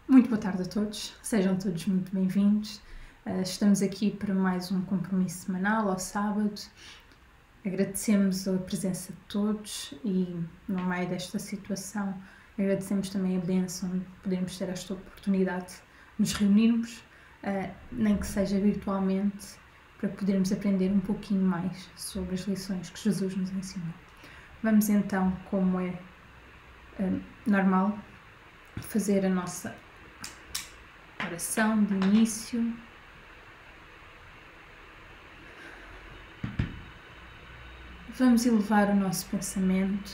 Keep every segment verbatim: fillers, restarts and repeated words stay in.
Muito boa tarde a todos, sejam todos muito bem-vindos. Uh, estamos aqui para mais um compromisso semanal ao sábado. Agradecemos a presença de todos e, no meio desta situação, agradecemos também a bênção de podermos ter esta oportunidade de nos reunirmos, uh, nem que seja virtualmente, para podermos aprender um pouquinho mais sobre as lições que Jesus nos ensinou. Vamos então, como é uh, normal, fazer a nossa oração de início. Vamos elevar o nosso pensamento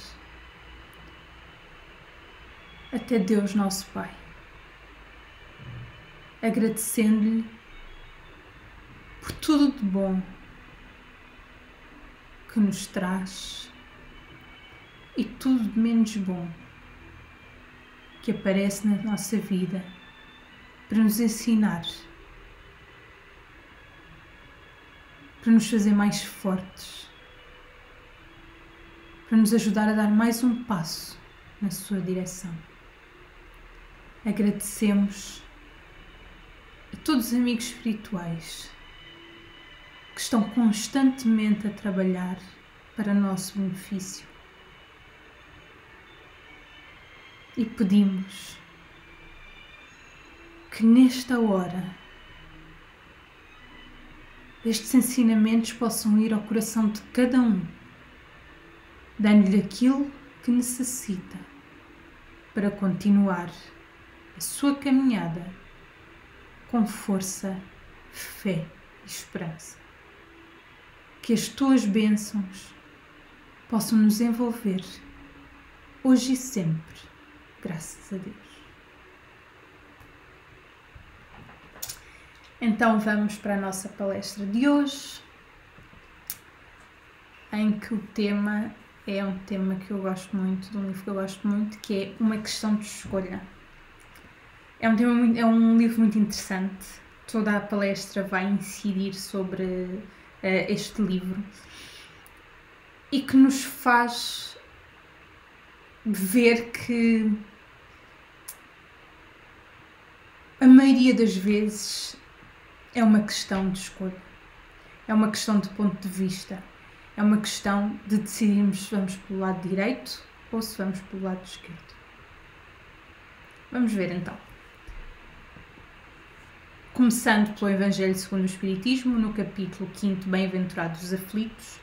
até Deus, nosso Pai, agradecendo-lhe por tudo de bom que nos traz e tudo de menos bom que aparece na nossa vida para nos ensinar, para nos fazer mais fortes, para nos ajudar a dar mais um passo na sua direção. Agradecemos a todos os amigos espirituais que estão constantemente a trabalhar para nosso benefício e pedimos que nesta hora estes ensinamentos possam ir ao coração de cada um, dando-lhe aquilo que necessita para continuar a sua caminhada com força, fé e esperança. Que as tuas bênçãos possam nos envolver hoje e sempre, graças a Deus. Então vamos para a nossa palestra de hoje, em que o tema é um tema que eu gosto muito, de um livro que eu gosto muito, que é Uma Questão de Escolha. É um, tema muito, é um livro muito interessante. Toda a palestra vai incidir sobre uh, este livro e que nos faz ver que a maioria das vezes é uma questão de escolha, é uma questão de ponto de vista, é uma questão de decidirmos se vamos pelo lado direito ou se vamos pelo lado esquerdo. Vamos ver então. Começando pelo Evangelho segundo o Espiritismo, no capítulo quinto, Bem-aventurados os aflitos,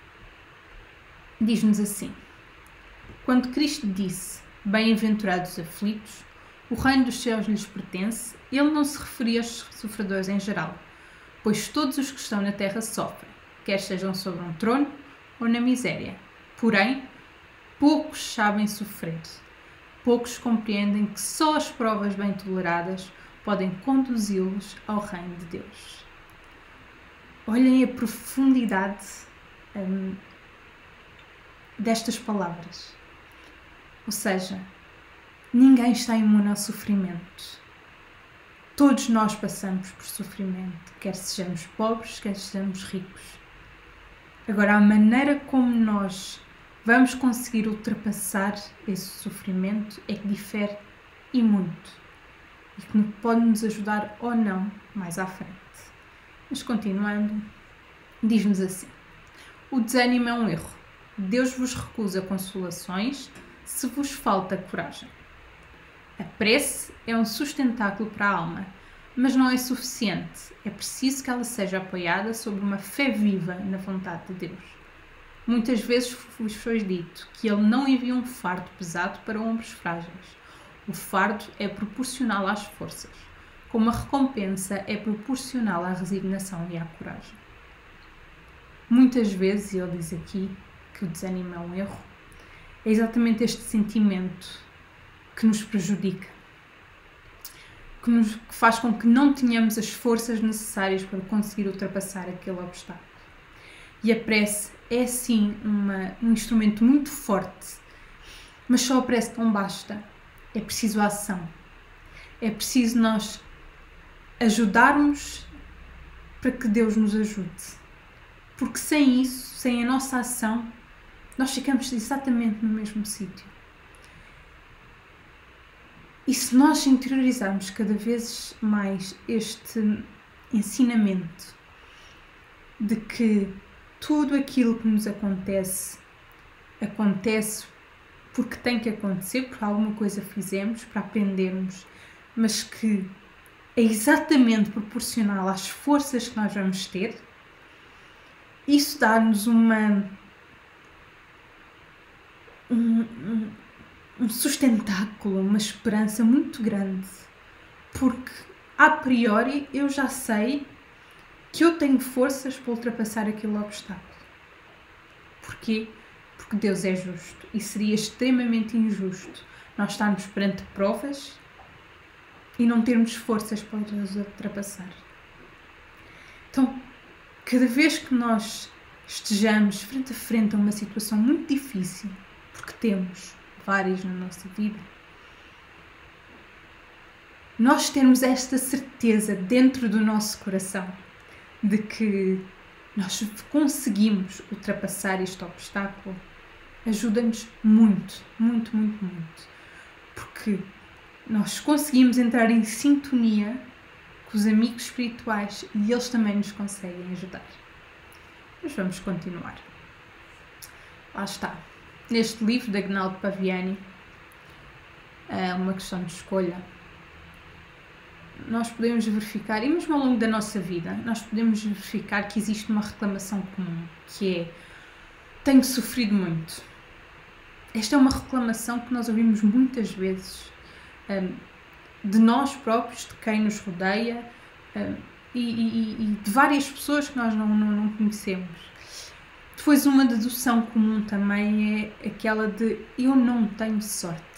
diz-nos assim: quando Cristo disse, bem-aventurados os aflitos, o reino dos céus lhes pertence, ele não se referia aos sofredores em geral, pois todos os que estão na terra sofrem, quer sejam sobre um trono ou na miséria. Porém, poucos sabem sofrer. Poucos compreendem que só as provas bem toleradas podem conduzi-los ao reino de Deus. Olhem a profundidade hum, destas palavras. Ou seja, ninguém está imune ao sofrimento. Todos nós passamos por sofrimento, quer sejamos pobres, quer sejamos ricos. Agora, a maneira como nós vamos conseguir ultrapassar esse sofrimento é que difere e muito, e que pode nos ajudar ou não mais à frente. Mas continuando, diz-nos assim: o desânimo é um erro. Deus vos recusa consolações se vos falta coragem. A prece é um sustentáculo para a alma, mas não é suficiente. É preciso que ela seja apoiada sobre uma fé viva na vontade de Deus. Muitas vezes vos foi dito que Ele não envia um fardo pesado para ombros frágeis. O fardo é proporcional às forças, como a recompensa é proporcional à resignação e à coragem. Muitas vezes, e ele diz aqui que o desânimo é um erro, é exatamente este sentimento que nos prejudica, que, nos, que faz com que não tenhamos as forças necessárias para conseguir ultrapassar aquele obstáculo. E a prece é sim uma, um instrumento muito forte, mas só a prece não basta. É preciso ação. É preciso nós ajudarmos para que Deus nos ajude. Porque sem isso, sem a nossa ação, nós ficamos exatamente no mesmo sítio. E se nós interiorizarmos cada vez mais este ensinamento de que tudo aquilo que nos acontece, acontece porque tem que acontecer, porque alguma coisa fizemos para aprendermos, mas que é exatamente proporcional às forças que nós vamos ter, isso dá-nos uma um, um, um sustentáculo, uma esperança muito grande, porque a priori eu já sei que eu tenho forças para ultrapassar aquele obstáculo. Porquê? Porque Deus é justo e seria extremamente injusto nós estarmos perante provas e não termos forças para os ultrapassar. Então, cada vez que nós estejamos frente a frente a uma situação muito difícil, porque temos várias na nossa vida, nós temos esta certeza dentro do nosso coração de que nós conseguimos ultrapassar este obstáculo, ajuda-nos muito, muito, muito, muito. Porque nós conseguimos entrar em sintonia com os amigos espirituais e eles também nos conseguem ajudar. Mas vamos continuar. Lá está. Neste livro de Agnaldo Paviani, é uma questão de escolha. Nós podemos verificar, e mesmo ao longo da nossa vida, nós podemos verificar que existe uma reclamação comum, que é: tenho sofrido muito. Esta é uma reclamação que nós ouvimos muitas vezes, um, de nós próprios, de quem nos rodeia, um, e, e, e de várias pessoas que nós não, não, não conhecemos. Depois, uma dedução comum também é aquela de: eu não tenho sorte.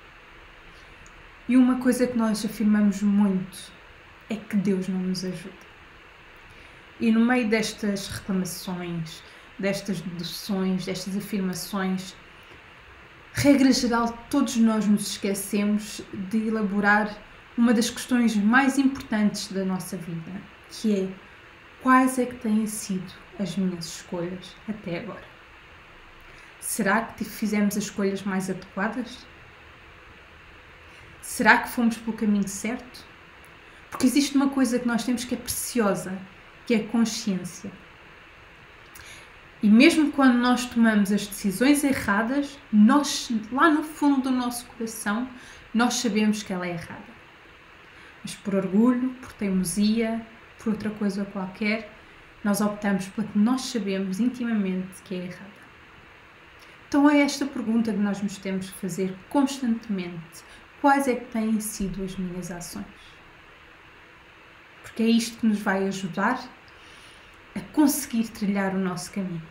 E uma coisa que nós afirmamos muito é que Deus não nos ajuda. E no meio destas reclamações, destas deduções, destas afirmações, regra geral, todos nós nos esquecemos de elaborar uma das questões mais importantes da nossa vida, que é: quais é que têm sido as minhas escolhas até agora? Será que fizemos as escolhas mais adequadas? Será que fomos pelo caminho certo? Porque existe uma coisa que nós temos que é preciosa, que é a consciência. E mesmo quando nós tomamos as decisões erradas, nós, lá no fundo do nosso coração, nós sabemos que ela é errada. Mas por orgulho, por teimosia, por outra coisa qualquer, nós optamos pela que nós sabemos intimamente que é errada. Então é esta pergunta que nós nos temos que fazer constantemente: quais é que têm sido as minhas ações? Porque é isto que nos vai ajudar a conseguir trilhar o nosso caminho.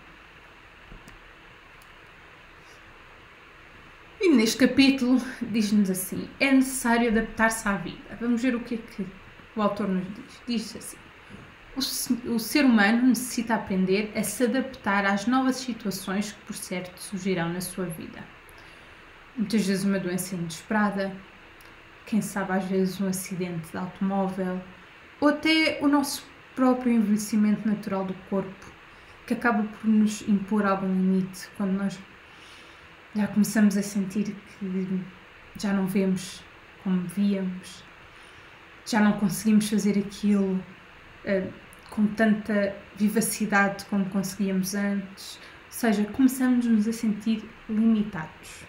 E neste capítulo diz-nos assim: é necessário adaptar-se à vida. Vamos ver o que é que o autor nos diz. Diz assim: o, o ser humano necessita aprender a se adaptar às novas situações que por certo surgirão na sua vida. Muitas vezes uma doença inesperada, quem sabe às vezes um acidente de automóvel, ou até o nosso próprio envelhecimento natural do corpo, que acaba por nos impor algum limite quando nós já começamos a sentir que já não vemos como víamos, já não conseguimos fazer aquilo uh, com tanta vivacidade como conseguíamos antes, ou seja, começamos-nos a sentir limitados.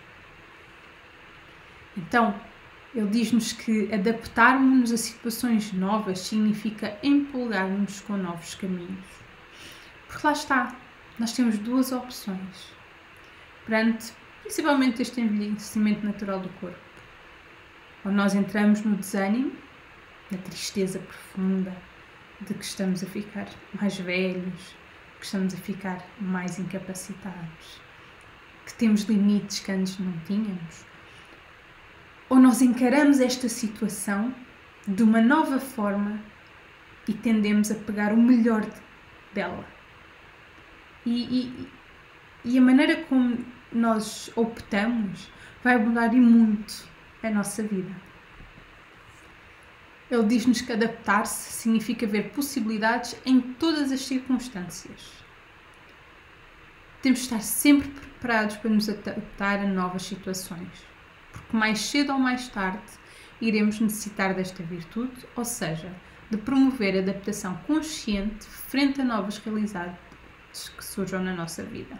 Então, ele diz-nos que adaptarmos-nos a situações novas significa empolgar-nos com novos caminhos. Porque lá está, nós temos duas opções perante, principalmente, este envelhecimento natural do corpo. Ou nós entramos no desânimo, na tristeza profunda de que estamos a ficar mais velhos, que estamos a ficar mais incapacitados, que temos limites que antes não tínhamos. Ou nós encaramos esta situação de uma nova forma e tendemos a pegar o melhor dela. E, e, e a maneira como nós optamos vai mudar e muito a nossa vida. Ele diz-nos que adaptar-se significa ver possibilidades em todas as circunstâncias. Temos de estar sempre preparados para nos adaptar a novas situações. Porque mais cedo ou mais tarde iremos necessitar desta virtude, ou seja, de promover a adaptação consciente frente a novas realidades que surjam na nossa vida.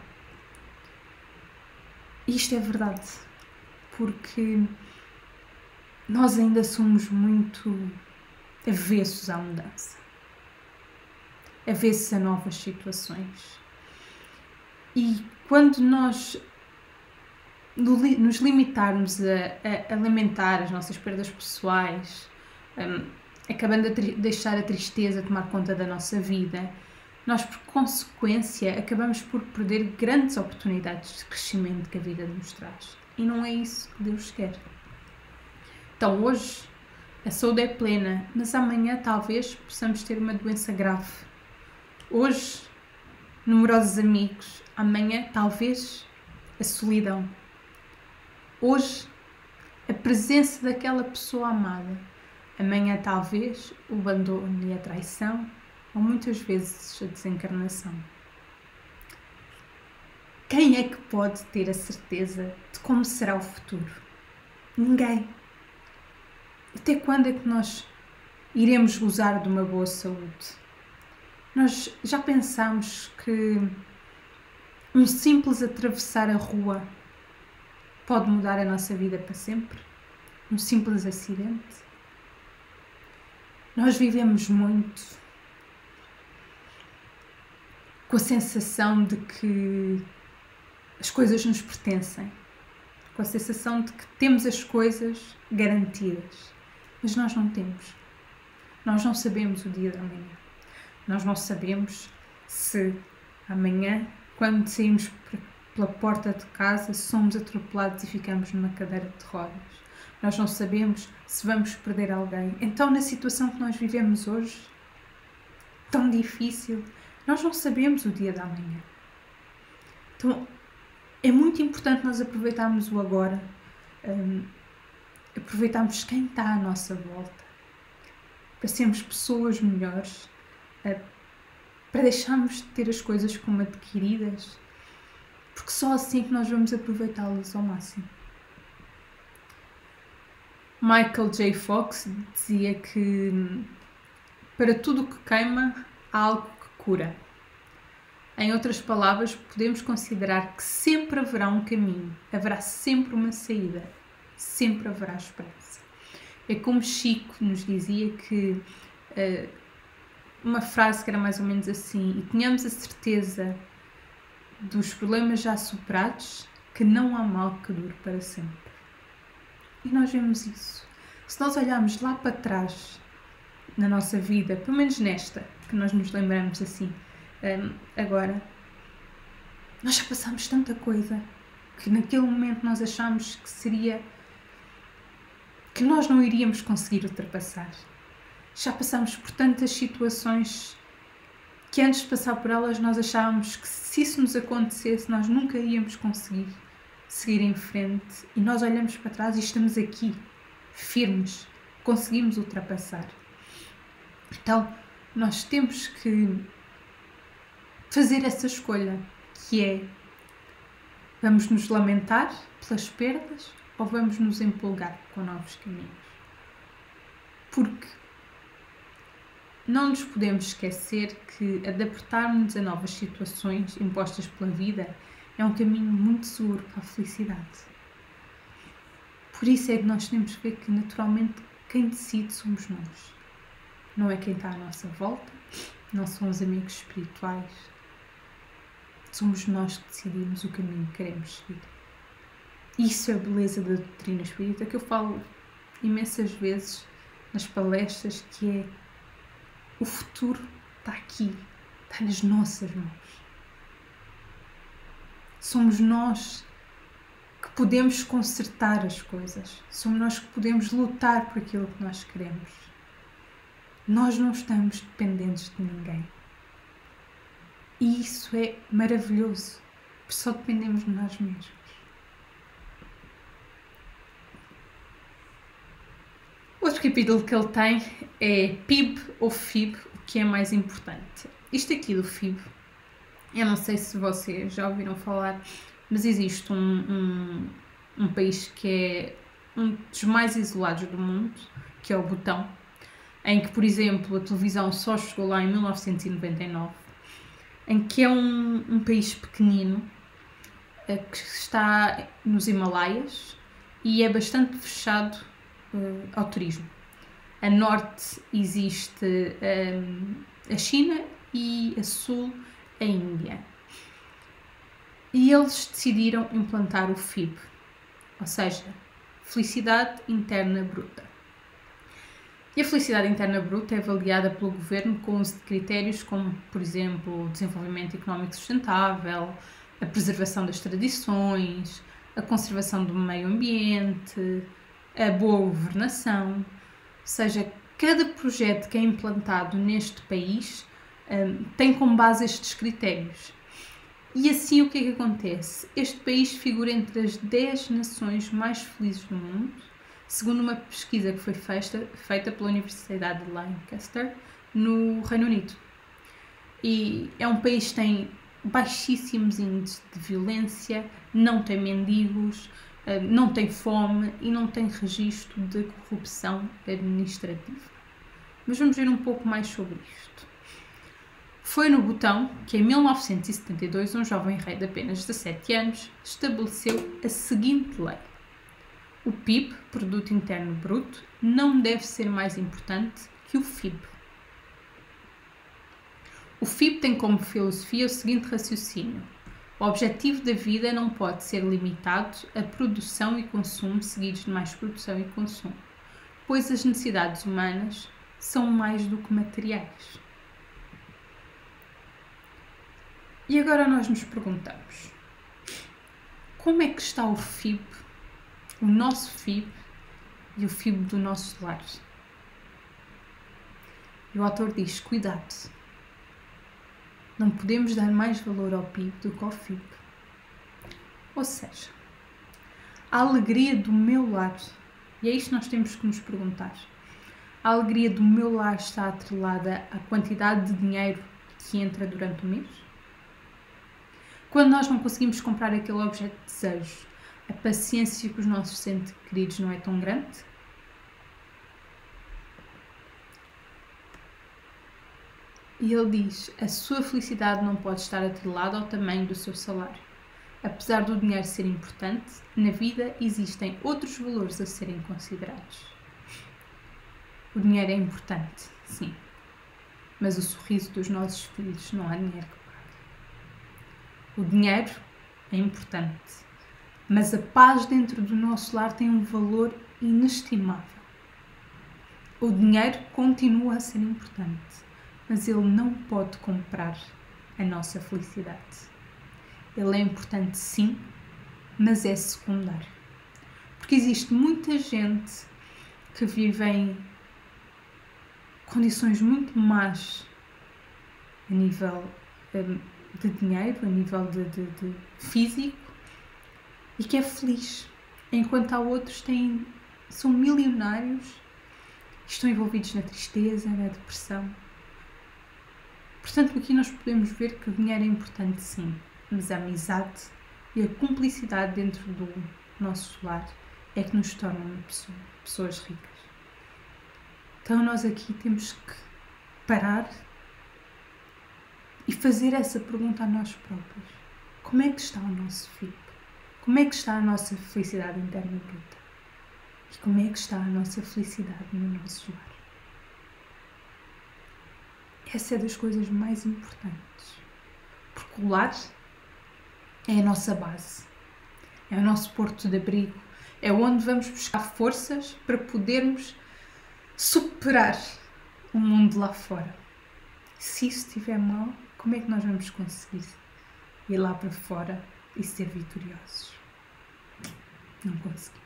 E isto é verdade, porque nós ainda somos muito avessos à mudança, avessos a novas situações. E quando nós nos limitarmos a, a, a lamentar as nossas perdas pessoais, um, acabando a deixar a tristeza tomar conta da nossa vida, nós, por consequência, acabamos por perder grandes oportunidades de crescimento que a vida nos traz. E não é isso que Deus quer. Então, hoje, a saúde é plena, mas amanhã, talvez, possamos ter uma doença grave. Hoje, numerosos amigos, amanhã, talvez, a solidão. Hoje, a presença daquela pessoa amada. Amanhã, talvez, o abandono e a traição, ou muitas vezes a desencarnação. Quem é que pode ter a certeza de como será o futuro? Ninguém. Até quando é que nós iremos gozar de uma boa saúde? Nós já pensamos que um simples atravessar a rua pode mudar a nossa vida para sempre? Um simples acidente? Nós vivemos muito com a sensação de que as coisas nos pertencem, com a sensação de que temos as coisas garantidas, mas nós não temos. Nós não sabemos o dia de amanhã. Nós não sabemos se amanhã, quando saímos pela porta de casa, somos atropelados e ficamos numa cadeira de rodas. Nós não sabemos se vamos perder alguém. Então, na situação que nós vivemos hoje, tão difícil, nós não sabemos o dia da manhã. Então, é muito importante nós aproveitarmos o agora, um, aproveitarmos quem está à nossa volta, para sermos pessoas melhores, uh, para deixarmos de ter as coisas como adquiridas, porque só assim que nós vamos aproveitá-las ao máximo. Michael J. Fox dizia que para tudo o que queima há algo que cura. Em outras palavras, podemos considerar que sempre haverá um caminho, haverá sempre uma saída, sempre haverá esperança. É como Chico nos dizia que uh, uma frase que era mais ou menos assim: e tenhamos a certeza dos problemas já superados, que não há mal que dure para sempre. E nós vemos isso. Se nós olharmos lá para trás na nossa vida, pelo menos nesta, que nós nos lembramos assim, um, agora, nós já passámos tanta coisa que naquele momento nós achámos que seria, que nós não iríamos conseguir ultrapassar. Já passámos por tantas situações que antes de passar por elas nós achávamos que se isso nos acontecesse nós nunca íamos conseguir seguir em frente, e nós olhamos para trás e estamos aqui, firmes, conseguimos ultrapassar. Então, nós temos que fazer essa escolha, que é: vamos nos lamentar pelas perdas ou vamos nos empolgar com novos caminhos? Porque não nos podemos esquecer que adaptarmos a novas situações impostas pela vida é um caminho muito seguro para a felicidade. Por isso é que nós temos que ver que, naturalmente, quem decide somos nós. Não é quem está à nossa volta, não são os amigos espirituais. Somos nós que decidimos o caminho que queremos seguir. Isso é a beleza da doutrina espírita, que eu falo imensas vezes nas palestras, que é: o futuro está aqui, está nas nossas mãos. Somos nós que podemos consertar as coisas. Somos nós que podemos lutar por aquilo que nós queremos. Nós não estamos dependentes de ninguém. E isso é maravilhoso, porque só dependemos de nós mesmos. Outro capítulo que ele tem é P I B ou F I B, o que é mais importante. Isto aqui do F I B, eu não sei se vocês já ouviram falar, mas existe um, um, um país que é um dos mais isolados do mundo, que é o Butão, em que, por exemplo, a televisão só chegou lá em mil novecentos e noventa e nove, em que é um, um país pequenino, que está nos Himalaias e é bastante fechado uh, ao turismo. A norte existe um, a China e a sul a Índia. E eles decidiram implantar o F I B, ou seja, Felicidade Interna Bruta. E a felicidade interna bruta é avaliada pelo governo com uso de critérios como, por exemplo, o desenvolvimento económico sustentável, a preservação das tradições, a conservação do meio ambiente, a boa governação. Ou seja, cada projeto que é implantado neste país um, tem como base estes critérios. E assim o que é que acontece? Este país figura entre as dez nações mais felizes do mundo, segundo uma pesquisa que foi feita, feita pela Universidade de Lancaster, no Reino Unido. E é um país que tem baixíssimos índices de violência, não tem mendigos, não tem fome e não tem registro de corrupção administrativa. Mas vamos ver um pouco mais sobre isto. Foi no Butão que, em mil novecentos e setenta e dois, um jovem rei de apenas dezassete anos estabeleceu a seguinte lei: o P I B, Produto Interno Bruto, não deve ser mais importante que o F I B. O F I B tem como filosofia o seguinte raciocínio: o objetivo da vida não pode ser limitado a produção e consumo seguidos de mais produção e consumo, pois as necessidades humanas são mais do que materiais. E agora nós nos perguntamos: como é que está o F I B, o nosso F I B e o F I B do nosso lar? E o autor diz: cuidado, não podemos dar mais valor ao P I B do que ao F I B. Ou seja, a alegria do meu lar, e é isto que nós temos que nos perguntar, a alegria do meu lar está atrelada à quantidade de dinheiro que entra durante o mês? Quando nós não conseguimos comprar aquele objeto de desejo, a paciência com os nossos entes queridos não é tão grande? E ele diz: a sua felicidade não pode estar atrelada ao tamanho do seu salário. Apesar do dinheiro ser importante, na vida existem outros valores a serem considerados. O dinheiro é importante, sim, mas o sorriso dos nossos filhos não há dinheiro que pague. O dinheiro é importante, mas a paz dentro do nosso lar tem um valor inestimável. O dinheiro continua a ser importante, mas ele não pode comprar a nossa felicidade. Ele é importante sim, mas é secundário. Porque existe muita gente que vive em condições muito más a nível um, de dinheiro, a nível de, de, de físico, e que é feliz, enquanto há outros que têm, são milionários, estão envolvidos na tristeza, na depressão. Portanto, aqui nós podemos ver que o dinheiro é importante sim, mas a amizade e a cumplicidade dentro do nosso lar é que nos tornam pessoa, pessoas ricas. Então nós aqui temos que parar e fazer essa pergunta a nós próprios: como é que está o nosso F I B? Como é que está a nossa felicidade interna bruta? E como é que está a nossa felicidade no nosso lar? Essa é das coisas mais importantes, porque o lar é a nossa base, é o nosso porto de abrigo, é onde vamos buscar forças para podermos superar o mundo lá fora. Se isso estiver mal, como é que nós vamos conseguir ir lá para fora e ser vitoriosos? Não conseguimos.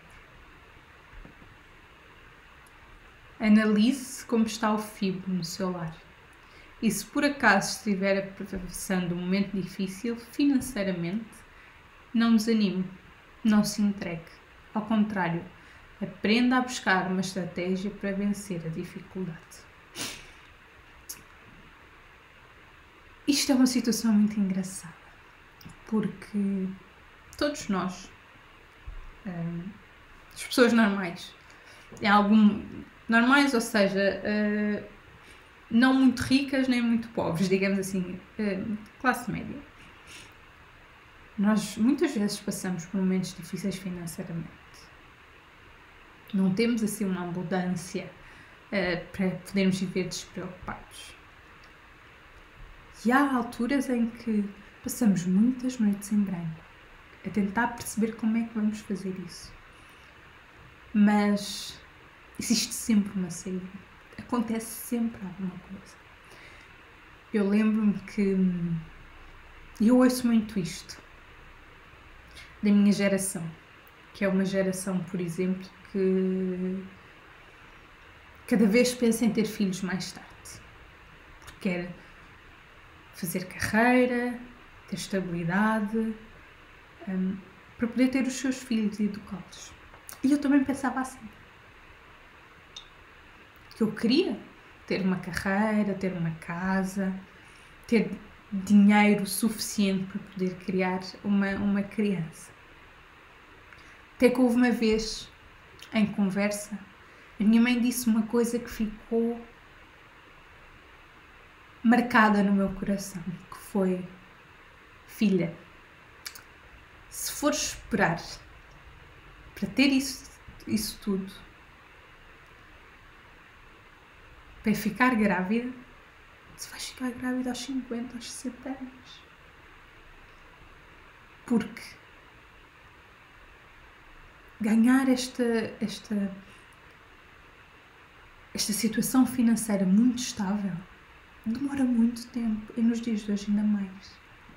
Analise como está o F I B no seu lar. E se por acaso estiver atravessando um momento difícil financeiramente, não desanime, não se entregue. Ao contrário, aprenda a buscar uma estratégia para vencer a dificuldade. Isto é uma situação muito engraçada, porque todos nós hum, as pessoas normais. É algum normais, ou seja, uh, não muito ricas nem muito pobres, digamos assim, uh, classe média. Nós muitas vezes passamos por momentos difíceis financeiramente. Não temos assim uma abundância uh, para podermos viver despreocupados. E há alturas em que passamos muitas noites em branco a tentar perceber como é que vamos fazer isso. Mas existe sempre uma saída. Acontece sempre alguma coisa. Eu lembro-me que eu ouço muito isto da minha geração, que é uma geração, por exemplo, que cada vez pensa em ter filhos mais tarde, porque quer fazer carreira, ter estabilidade, um, para poder ter os seus filhos e educá-los. E eu também pensava assim, que eu queria ter uma carreira, ter uma casa, ter dinheiro suficiente para poder criar uma, uma criança. Até que houve uma vez, em conversa, a minha mãe disse uma coisa que ficou marcada no meu coração, que foi: filha, se fores esperar para ter isso, isso tudo, para ficar grávida, se vais ficar grávida aos cinquenta, aos sessenta anos. Porque ganhar esta, esta, esta situação financeira muito estável demora muito tempo, e nos dias de hoje ainda mais.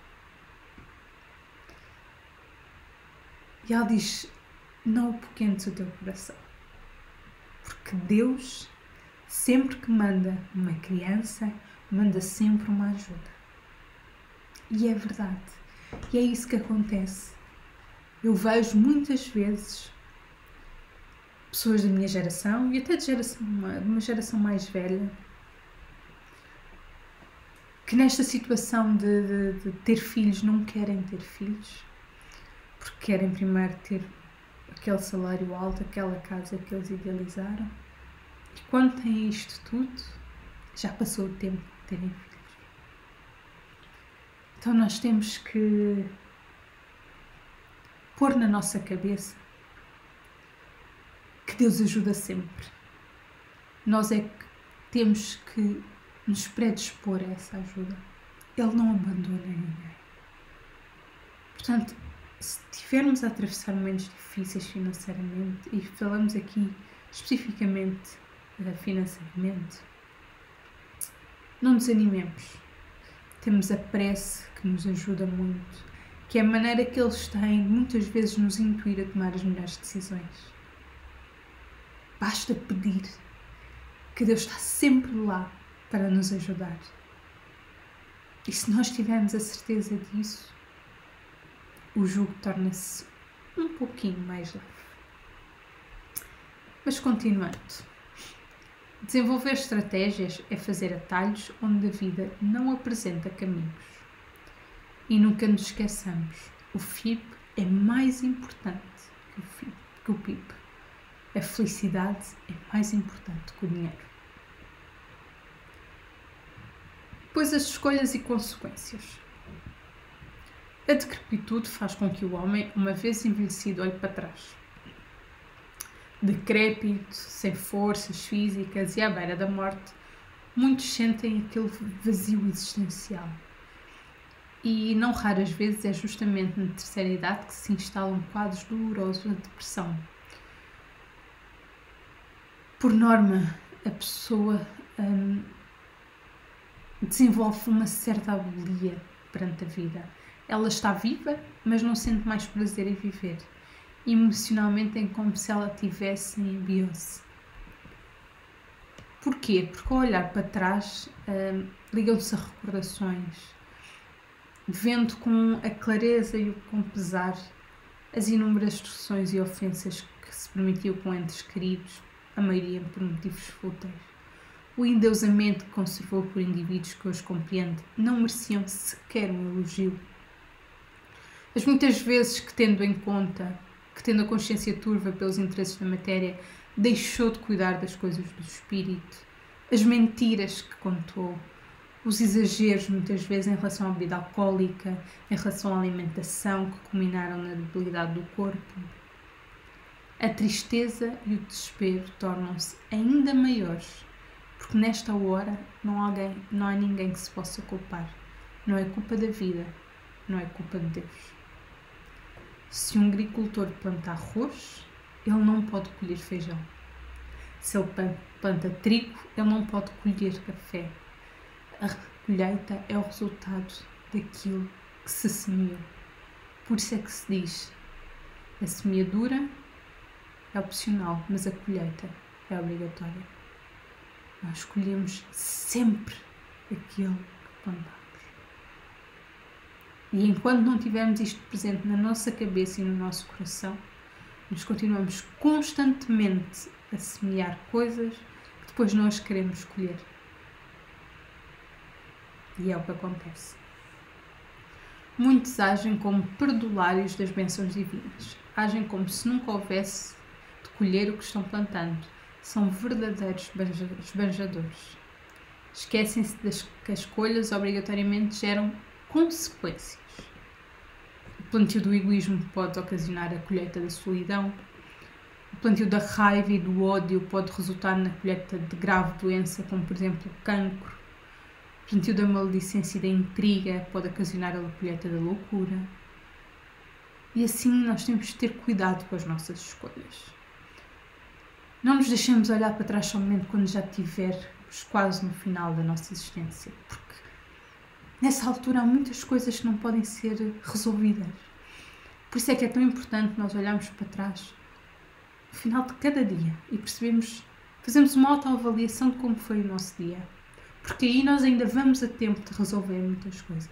E ela diz: não apoquentes o teu coração, porque Deus, sempre que manda uma criança, manda sempre uma ajuda. E é verdade. E é isso que acontece. Eu vejo muitas vezes pessoas da minha geração, e até de geração, uma, uma geração mais velha, que nesta situação de, de, de ter filhos não querem ter filhos, porque querem primeiro ter aquele salário alto, aquela casa que eles idealizaram. E quando têm isto tudo, já passou o tempo de terem filhos. Então nós temos que pôr na nossa cabeça que Deus ajuda sempre. Nós é que temos que nos predispor a essa ajuda. Ele não abandona ninguém. Portanto, se estivermos a atravessar momentos difíceis financeiramente, e falamos aqui especificamente financeiramente, não desanimemos. Temos a prece que nos ajuda muito, que é a maneira que eles têm muitas vezes de nos intuir a tomar as melhores decisões. Basta pedir, que Deus está sempre lá para nos ajudar. E se nós tivermos a certeza disso, o jugo torna-se um pouquinho mais leve. Mas continuando, desenvolver estratégias é fazer atalhos onde a vida não apresenta caminhos. E nunca nos esqueçamos, o F I P é mais importante que o, F I P, que o P I B. A felicidade é mais importante que o dinheiro. Depois, as escolhas e consequências. A decrepitude faz com que o homem, uma vez envelhecido, olhe para trás. Decrépito, sem forças físicas e à beira da morte, muitos sentem aquele vazio existencial. E não raras vezes é justamente na terceira idade que se instalam quadros dolorosos de depressão. Por norma, a pessoa hum, desenvolve uma certa agonia perante a vida. Ela está viva, mas não sente mais prazer em viver. Emocionalmente é como se ela estivesse em biose. Porquê? Porque ao olhar para trás, hum, ligam-se a recordações, vendo com a clareza e com pesar as inúmeras destruições e ofensas que se permitiu com entes queridos, a maioria por motivos fúteis. O endeusamento que conservou por indivíduos que hoje compreende não mereciam sequer um elogio. As muitas vezes que, tendo em conta que, tendo a consciência turva pelos interesses da matéria, deixou de cuidar das coisas do espírito, as mentiras que contou, os exageros muitas vezes em relação à bebida alcoólica, em relação à alimentação, que culminaram na debilidade do corpo. A tristeza e o desespero tornam-se ainda maiores, porque nesta hora não há, alguém, não há ninguém que se possa culpar. Não é culpa da vida, não é culpa de Deus. Se um agricultor planta arroz, ele não pode colher feijão. Se ele planta trigo, ele não pode colher café. A colheita é o resultado daquilo que se semeou. Por isso é que se diz: a semeadura é opcional, mas a colheita é obrigatória. Nós escolhemos sempre aquilo que plantamos. E enquanto não tivermos isto presente na nossa cabeça e no nosso coração, nós continuamos constantemente a semear coisas que depois nós queremos colher. E é o que acontece. Muitos agem como perdulários das bênçãos divinas. Agem como se nunca houvesse de colher o que estão plantando. São verdadeiros esbanjadores. Esquecem-se das que as escolhas obrigatoriamente geram consequências. O plantio do egoísmo pode ocasionar a colheita da solidão. O plantio da raiva e do ódio pode resultar na colheita de grave doença, como por exemplo o cancro. O plantio da maledicência e da intriga pode ocasionar a colheita da loucura. E assim nós temos de ter cuidado com as nossas escolhas. Não nos deixemos olhar para trás somente quando já estivermos quase no final da nossa existência, porque nessa altura há muitas coisas que não podem ser resolvidas. Por isso é que é tão importante nós olharmos para trás no final de cada dia e percebermos, fazemos uma autoavaliação de como foi o nosso dia. Porque aí nós ainda vamos a tempo de resolver muitas coisas.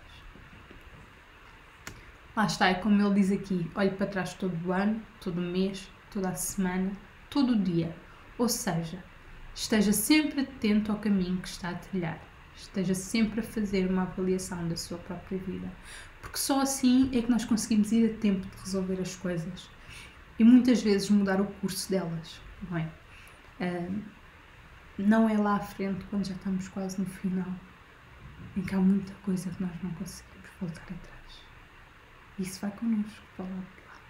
Lá está, é como ele diz aqui: olhe para trás todo o ano, todo o mês, toda a semana, todo o dia. Ou seja, esteja sempre atento ao caminho que está a trilhar. Esteja sempre a fazer uma avaliação da sua própria vida. Porque só assim é que nós conseguimos ir a tempo de resolver as coisas. E muitas vezes mudar o curso delas, não é? Uh, não é lá à frente, quando já estamos quase no final, em que há muita coisa que nós não conseguimos voltar atrás. Isso vai connosco para o lado de lá.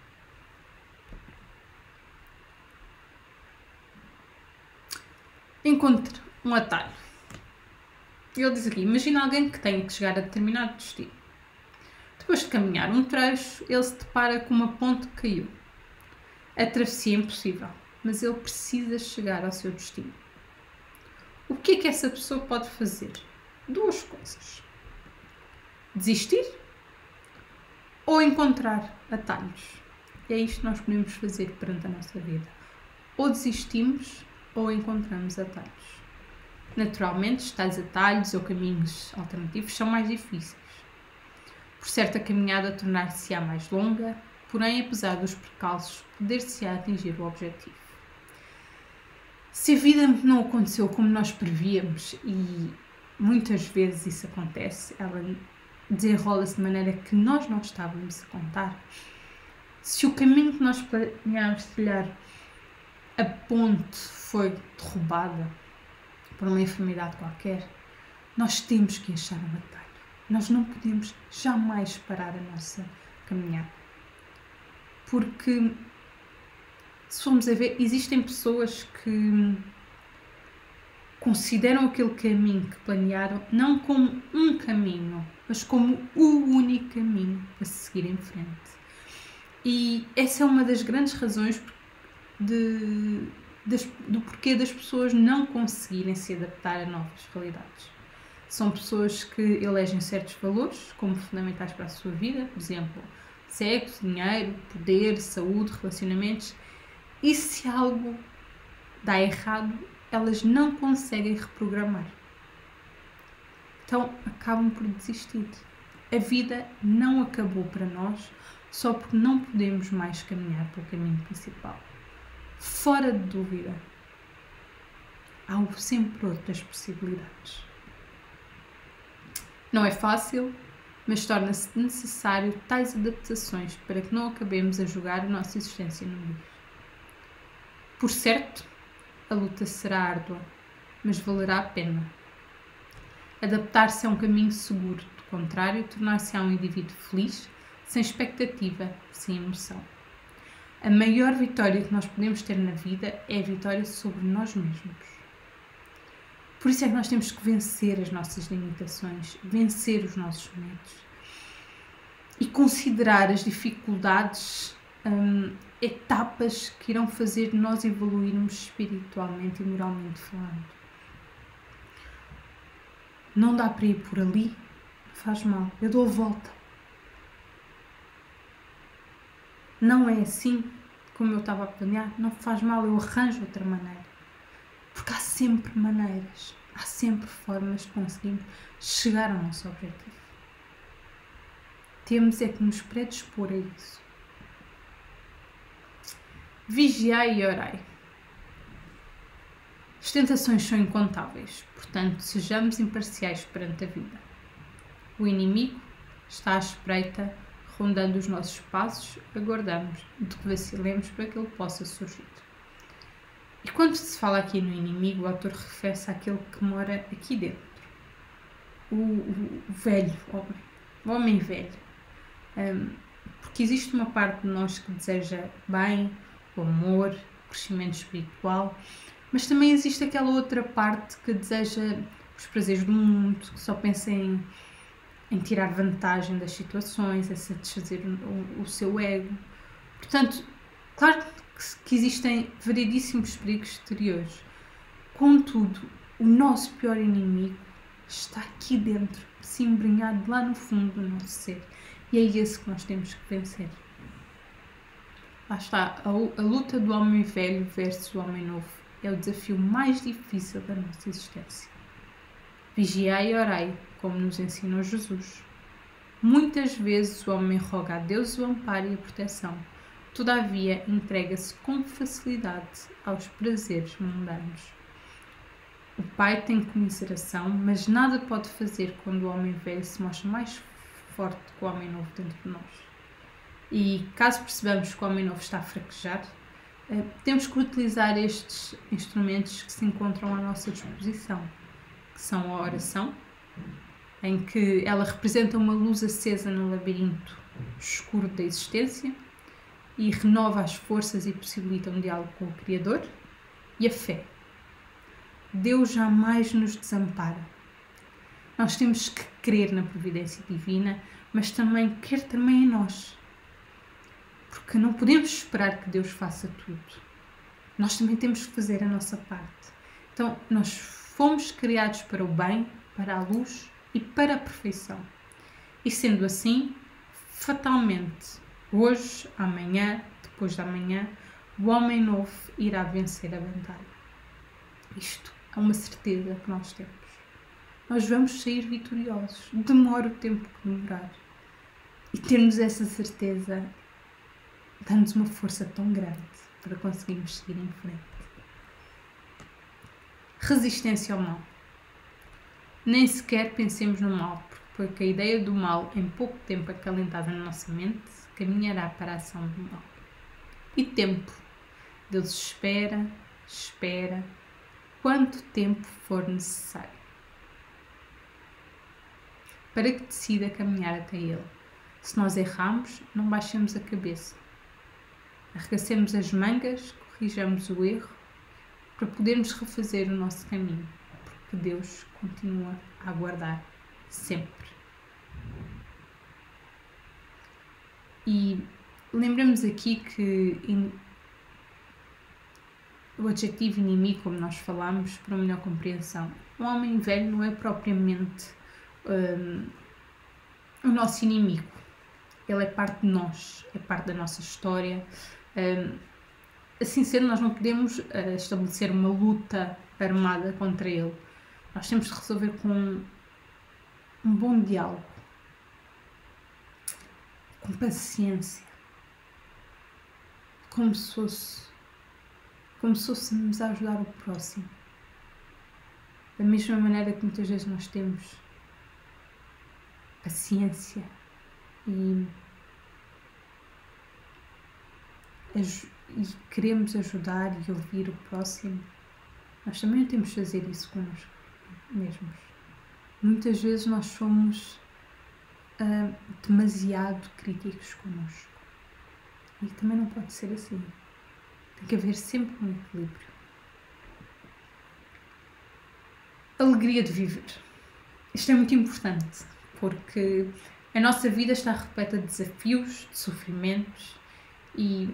Encontre um atalho. Ele diz aqui: imagina alguém que tenha que chegar a determinado destino. Depois de caminhar um trecho, ele se depara com uma ponte que caiu. A travessia é impossível, mas ele precisa chegar ao seu destino. O que é que essa pessoa pode fazer? Duas coisas: desistir ou encontrar atalhos. E é isto que nós podemos fazer perante a nossa vida. Ou desistimos ou encontramos atalhos. Naturalmente, tais atalhos ou caminhos alternativos são mais difíceis. Por certo, a caminhada tornar-se-á mais longa, porém, apesar dos percalços, poder-se-á atingir o objetivo. Se a vida não aconteceu como nós prevíamos, e muitas vezes isso acontece, ela desenrola-se de maneira que nós não estávamos a contar, se o caminho que nós planeámos trilhar, a ponte foi derrubada por uma enfermidade qualquer, nós temos que achar um atalho. Nós não podemos jamais parar a nossa caminhada. Porque, se formos a ver, existem pessoas que consideram aquele caminho que planearam não como um caminho, mas como o único caminho para se seguir em frente. E essa é uma das grandes razões de, das, do porquê das pessoas não conseguirem se adaptar a novas realidades. São pessoas que elegem certos valores como fundamentais para a sua vida, por exemplo, sexo, dinheiro, poder, saúde, relacionamentos, e se algo dá errado, elas não conseguem reprogramar. Então acabam por desistir. A vida não acabou para nós só porque não podemos mais caminhar pelo caminho principal. Fora de dúvida, há sempre outras possibilidades. Não é fácil, mas torna-se necessário tais adaptações para que não acabemos a jogar a nossa existência no lixo. Por certo, a luta será árdua, mas valerá a pena. Adaptar-se é um caminho seguro, do contrário, tornar-se-á um indivíduo feliz, sem expectativa, sem emoção. A maior vitória que nós podemos ter na vida é a vitória sobre nós mesmos. Por isso é que nós temos que vencer as nossas limitações, vencer os nossos medos e considerar as dificuldades hum, etapas que irão fazer de nós evoluirmos espiritualmente e moralmente falando. Não dá para ir por ali, não faz mal, eu dou a volta. Não é assim como eu estava a planear, não faz mal, eu arranjo outra maneira. Porque há sempre maneiras, há sempre formas de conseguirmos chegar ao nosso objetivo. Temos é que nos predispor a isso. Vigiai e orai. As tentações são incontáveis, portanto, sejamos imparciais perante a vida. O inimigo está à espreita, rondando os nossos passos, aguardamos de que vacilemos para que ele possa surgir. E quando se fala aqui no inimigo, o autor refere-se àquele que mora aqui dentro. O, o, o velho homem, o homem velho. Um, porque existe uma parte de nós que deseja bem, o amor, o crescimento espiritual, mas também existe aquela outra parte que deseja os prazeres do mundo, que só pensa em, em tirar vantagem das situações, a satisfazer o, o seu ego. Portanto, claro que, que existem variedíssimos perigos exteriores. Contudo, o nosso pior inimigo está aqui dentro, se embrenhado lá no fundo do nosso ser. E é esse que nós temos que vencer. Lá está, a, a luta do homem velho versus o homem novo é o desafio mais difícil da nossa existência. Vigiai e orai, como nos ensinou Jesus. Muitas vezes o homem roga a Deus o amparo e a proteção, todavia entrega-se com facilidade aos prazeres mundanos. O pai tem comiseração, mas nada pode fazer quando o homem velho se mostra mais forte que o homem novo dentro de nós. E caso percebamos que o homem novo está a fraquejar, temos que utilizar estes instrumentos que se encontram à nossa disposição, que são a oração, em que ela representa uma luz acesa no labirinto escuro da existência e renova as forças e possibilita um diálogo com o Criador, e a fé. Deus jamais nos desampara. Nós temos que crer na providência divina, mas também crer também em nós. Porque não podemos esperar que Deus faça tudo. Nós também temos que fazer a nossa parte. Então, nós fomos criados para o bem, para a luz e para a perfeição. E sendo assim, fatalmente, hoje, amanhã, depois da manhã, o homem novo irá vencer a batalha. Isto é uma certeza que nós temos. Nós vamos sair vitoriosos, demora o tempo que demorar. E termos essa certeza dá-nos uma força tão grande para conseguirmos seguir em frente. Resistência ao mal. Nem sequer pensemos no mal, porque a ideia do mal, em pouco tempo acalentada na nossa mente, caminhará para a ação do mal. E tempo. Deus espera, espera, quanto tempo for necessário, para que decida caminhar até Ele. Se nós erramos, não baixemos a cabeça. Arregacemos as mangas, corrijamos o erro, para podermos refazer o nosso caminho, porque Deus continua a aguardar sempre. E lembramos aqui que in... o adjetivo inimigo, como nós falámos, para uma melhor compreensão, o homem velho não é propriamente um, o nosso inimigo. Ele é parte de nós, é parte da nossa história. Um, assim sendo, nós não podemos uh, estabelecer uma luta armada contra ele. Nós temos de resolver com um, um bom diálogo, com paciência, como se fosse, como se fôssemos a ajudar o próximo. Da mesma maneira que muitas vezes nós temos paciência e, e queremos ajudar e ouvir o próximo, nós também temos de fazer isso connosco mesmos. Muitas vezes nós somos uh, demasiado críticos connosco. E também não pode ser assim. Tem que haver sempre um equilíbrio. Alegria de viver. Isto é muito importante, porque a nossa vida está repleta de desafios, de sofrimentos, e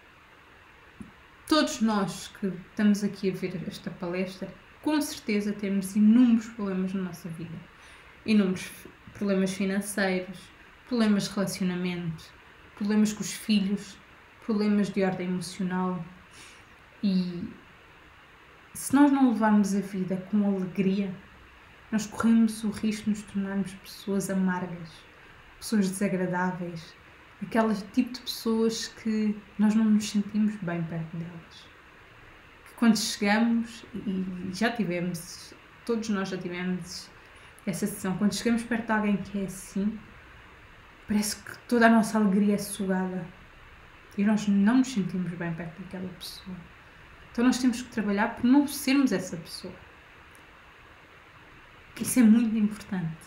todos nós que estamos aqui a ver esta palestra, com certeza temos inúmeros problemas na nossa vida. Inúmeros problemas financeiros, problemas de relacionamento, problemas com os filhos, problemas de ordem emocional. E se nós não levarmos a vida com alegria, nós corremos o risco de nos tornarmos pessoas amargas, pessoas desagradáveis, aquele tipo de pessoas que nós não nos sentimos bem perto delas. Que quando chegamos, e já tivemos, todos nós já tivemos essa sensação, quando chegamos perto de alguém que é assim, parece que toda a nossa alegria é sugada e nós não nos sentimos bem perto daquela pessoa. Então nós temos que trabalhar por não sermos essa pessoa. Isso é muito importante.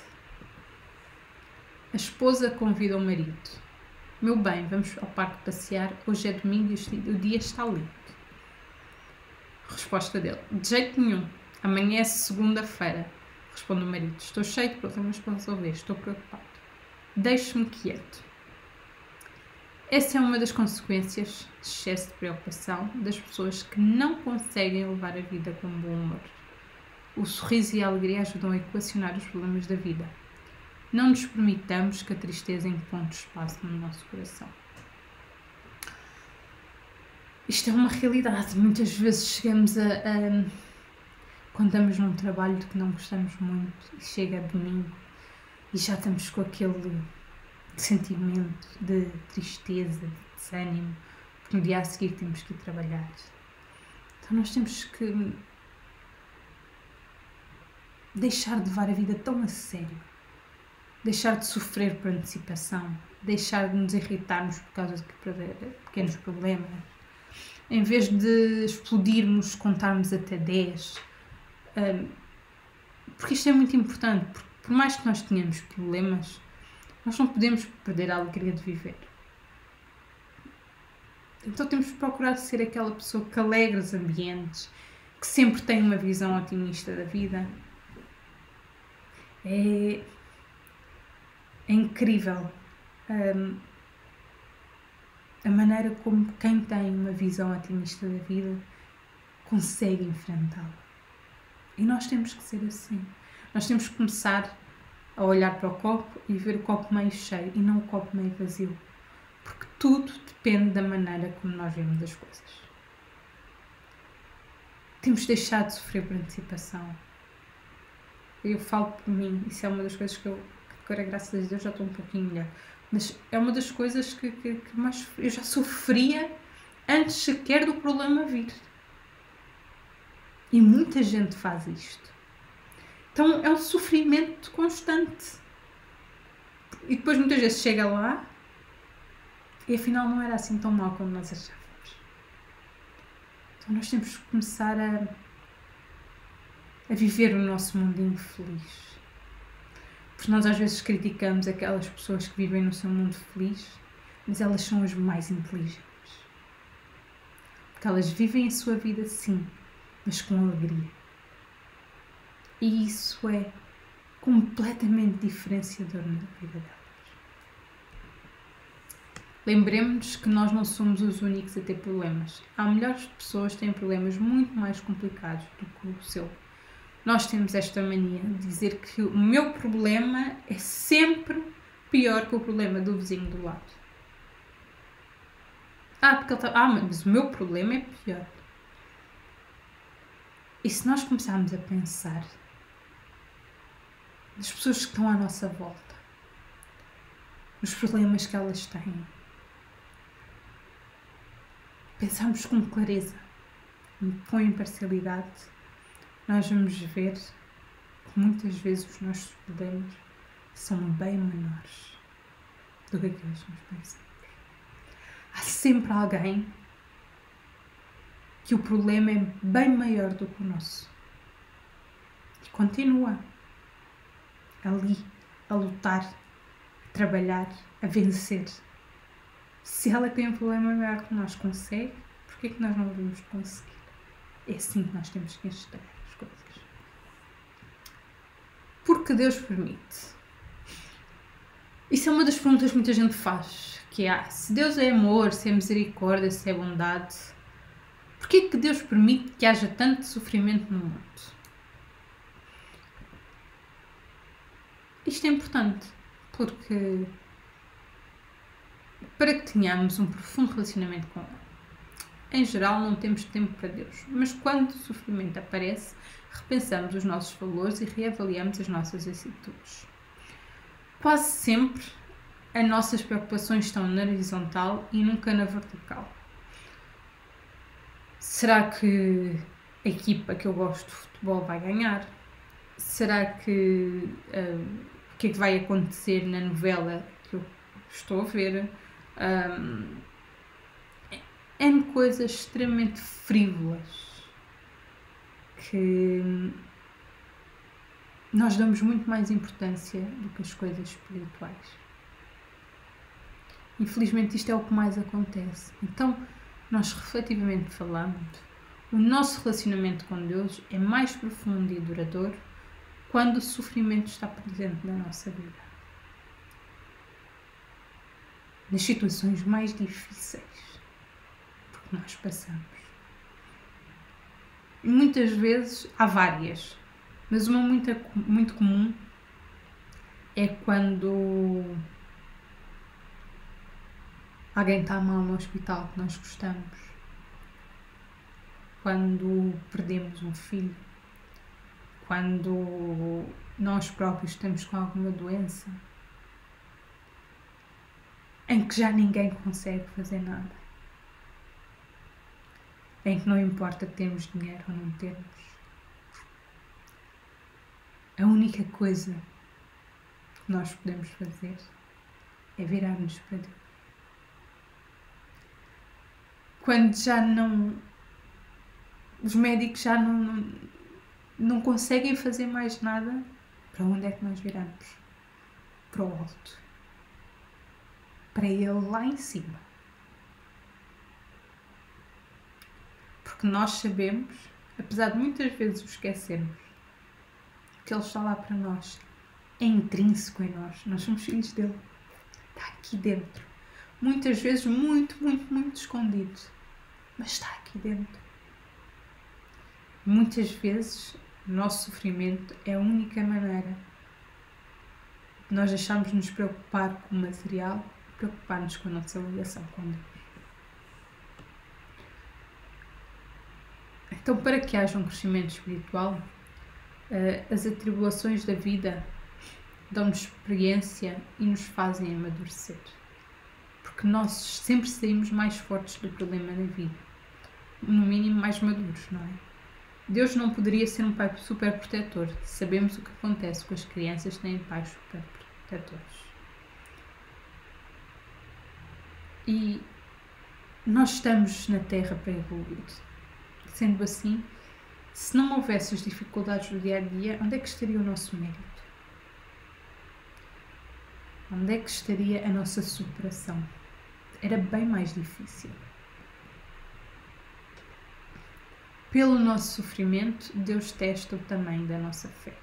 A esposa convida o marido. Meu bem, vamos ao parque passear. Hoje é domingo e o dia está lindo. Resposta dele. De jeito nenhum. Amanhã é segunda-feira. Responde o marido. Estou cheio de problemas para resolver. Estou preocupado. Deixe-me quieto. Essa é uma das consequências de excesso de preocupação das pessoas que não conseguem levar a vida com bom humor. O sorriso e a alegria ajudam a equacionar os problemas da vida. Não nos permitamos que a tristeza encontre espaço no nosso coração. Isto é uma realidade. Muitas vezes chegamos a... a quando estamos num trabalho de que não gostamos muito e chega domingo e já estamos com aquele sentimento de tristeza, de desânimo, porque no dia a seguir temos que ir trabalhar. Então nós temos que deixar de levar a vida tão a sério, deixar de sofrer por antecipação, deixar de nos irritarmos por causa de pequenos problemas, em vez de explodirmos, contarmos até dez, porque isto é muito importante, porque por mais que nós tenhamos problemas, nós não podemos perder a alegria de viver. Então temos de procurar ser aquela pessoa que alegra os ambientes, que sempre tem uma visão otimista da vida. É, é incrível um, a maneira como quem tem uma visão otimista da vida consegue enfrentá-la. E nós temos que ser assim. Nós temos que começar a olhar para o copo e ver o copo meio cheio e não o copo meio vazio. Porque tudo depende da maneira como nós vemos as coisas. Temos de deixar de sofrer por antecipação. Eu falo por mim, isso é uma das coisas que eu, que agora, graças a Deus, já estou um pouquinho melhor. Mas é uma das coisas que, que, que mais eu já sofria antes sequer do problema vir. E muita gente faz isto. Então é um sofrimento constante. E depois muitas vezes chega lá e afinal não era assim tão mal como nós achávamos. Então nós temos que começar a, a viver o nosso mundinho feliz. Porque nós às vezes criticamos aquelas pessoas que vivem no seu mundo feliz, mas elas são as mais inteligentes. Porque elas vivem a sua vida sim, mas com alegria. E isso é completamente diferenciador na vida delas. Lembremos-nos que nós não somos os únicos a ter problemas. Há milhares de pessoas que têm problemas muito mais complicados do que o seu. Nós temos esta mania de dizer que o meu problema é sempre pior que o problema do vizinho do lado. Ah, porque ele está... Ah, mas o meu problema é pior. E se nós começarmos a pensar das pessoas que estão à nossa volta, os problemas que elas têm, pensarmos com clareza e com imparcialidade, nós vamos ver que muitas vezes os nossos problemas são bem menores do que aqueles que nós pensamos. Há sempre alguém que o problema é bem maior do que o nosso. E continua ali, a lutar, a trabalhar, a vencer. Se ela tem um problema maior que nós consegue, porquê é que nós não devemos conseguir? É assim que nós temos que enxergar as coisas. Porque Deus permite. Isso é uma das perguntas que muita gente faz, que é, ah, se Deus é amor, se é misericórdia, se é bondade, porquê é que Deus permite que haja tanto sofrimento no mundo? Isto é importante, porque para que tenhamos um profundo relacionamento com Ele, em geral não temos tempo para Deus, mas quando o sofrimento aparece, repensamos os nossos valores e reavaliamos as nossas atitudes. Quase sempre as nossas preocupações estão na horizontal e nunca na vertical. Será que a equipa que eu gosto de futebol vai ganhar? Será que um, o que é que vai acontecer na novela que eu estou a ver? Um, N coisas extremamente frívolas que nós damos muito mais importância do que as coisas espirituais. Infelizmente isto é o que mais acontece. Então, nós refletivamente falando, o nosso relacionamento com Deus é mais profundo e duradouro quando o sofrimento está presente na nossa vida. Nas situações mais difíceis que nós passamos. E muitas vezes há várias, mas uma muito, muito comum é quando alguém está mal no hospital que nós gostamos, quando perdemos um filho, quando nós próprios estamos com alguma doença, em que já ninguém consegue fazer nada, em que não importa termos dinheiro ou não termos. A única coisa que nós podemos fazer é virar-nos para Deus. Quando já não... os médicos já não, não, não conseguem fazer mais nada, para onde é que nós viramos? Para o alto. Para Ele lá em cima. Porque nós sabemos, apesar de muitas vezes o esquecermos, que Ele está lá para nós. É intrínseco em nós. Nós somos filhos dele. Está aqui dentro. Muitas vezes muito, muito, muito escondido. Mas está aqui dentro. Muitas vezes o nosso sofrimento é a única maneira de nós deixarmos de nos preocupar com o material e preocupar-nos com a nossa ligação com Deus. Então, para que haja um crescimento espiritual, as atribulações da vida dão-nos experiência e nos fazem amadurecer. Porque nós sempre saímos mais fortes do problema da vida. No mínimo, mais maduros, não é? Deus não poderia ser um pai super protetor. Sabemos o que acontece com as crianças que têm pais super protetores. E nós estamos na Terra para evoluir. Sendo assim, se não houvesse as dificuldades do dia a dia, onde é que estaria o nosso mérito? Onde é que estaria a nossa superação? Era bem mais difícil. Pelo nosso sofrimento, Deus testa o tamanho da nossa fé.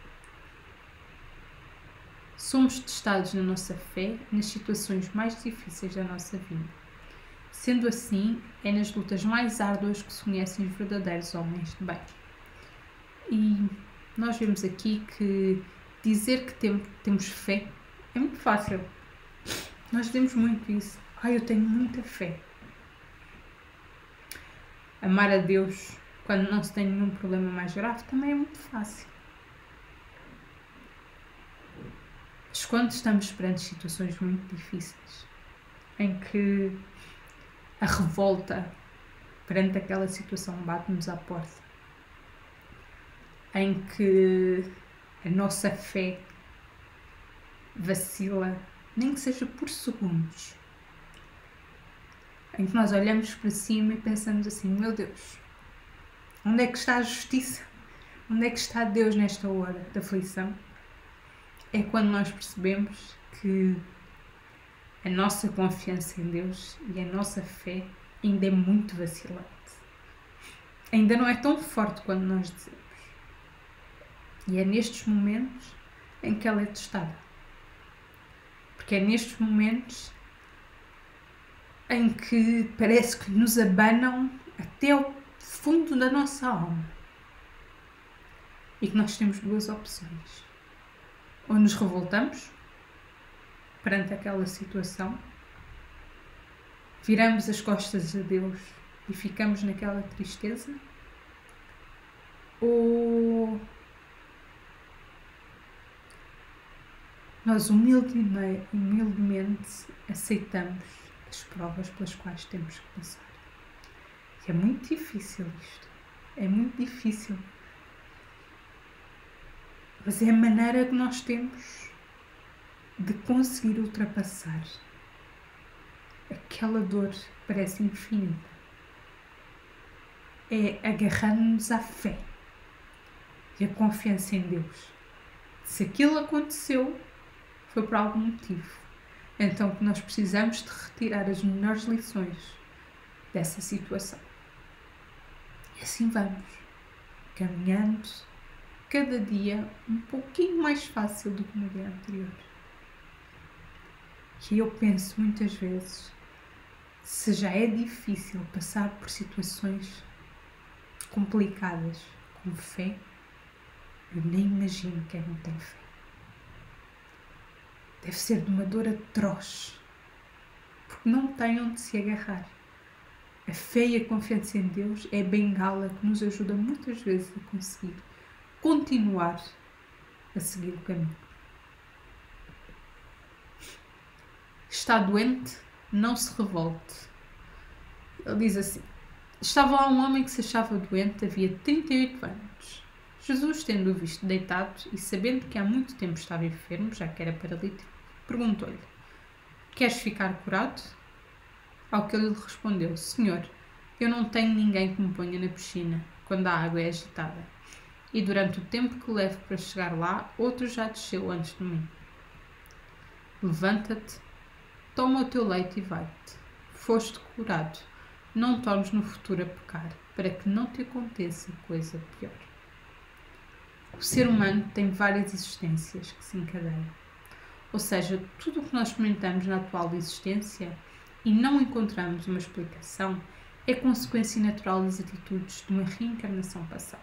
Somos testados na nossa fé nas situações mais difíceis da nossa vida. Sendo assim, é nas lutas mais árduas que se conhecem os verdadeiros homens de bem. E nós vemos aqui que dizer que tem, temos fé é muito fácil. Nós dizemos muito isso. Ah, eu tenho muita fé. Amar a Deus quando não se tem nenhum problema mais grave também é muito fácil. Mas quando estamos perante situações muito difíceis, em que a revolta perante aquela situação bate-nos à porta, em que a nossa fé vacila, nem que seja por segundos, em que nós olhamos para cima e pensamos assim: meu Deus, onde é que está a justiça? Onde é que está Deus nesta hora da aflição? É quando nós percebemos que a nossa confiança em Deus e a nossa fé ainda é muito vacilante. Ainda não é tão forte quando nós dizemos. E é nestes momentos em que ela é testada. Porque é nestes momentos em que parece que nos abanam até ao fundo da nossa alma. E que nós temos duas opções. Ou nos revoltamos perante aquela situação, viramos as costas a Deus e ficamos naquela tristeza, ou nós humildemente, humildemente aceitamos as provas pelas quais temos que passar. E é muito difícil isto, é muito difícil, mas é a maneira que nós temos de conseguir ultrapassar aquela dor que parece infinita. É agarrando-nos à fé e à confiança em Deus. Se aquilo aconteceu, foi por algum motivo. Então que nós precisamos de retirar as melhores lições dessa situação. E assim vamos, caminhando cada dia um pouquinho mais fácil do que no dia anterior. Que eu penso muitas vezes, se já é difícil passar por situações complicadas com fé, eu nem imagino quem não tem fé. Deve ser de uma dor atroz, porque não tem onde se agarrar. A fé e a confiança em Deus é a bengala que nos ajuda muitas vezes a conseguir continuar a seguir o caminho. Está doente, não se revolte. Ele diz assim: estava lá um homem que se achava doente, havia trinta e oito anos. Jesus, tendo-o visto deitado e sabendo que há muito tempo estava enfermo, já que era paralítico, perguntou-lhe: queres ficar curado? Ao que ele lhe respondeu: Senhor, eu não tenho ninguém que me ponha na piscina quando a água é agitada, e durante o tempo que levo para chegar lá, outro já desceu antes de mim. Levanta-te, toma o teu leito e vai-te. Foste curado. Não tornes no futuro a pecar, para que não te aconteça coisa pior. O ser humano tem várias existências que se encadeiam. Ou seja, tudo o que nós experimentamos na atual existência e não encontramos uma explicação é consequência natural das atitudes de uma reencarnação passada.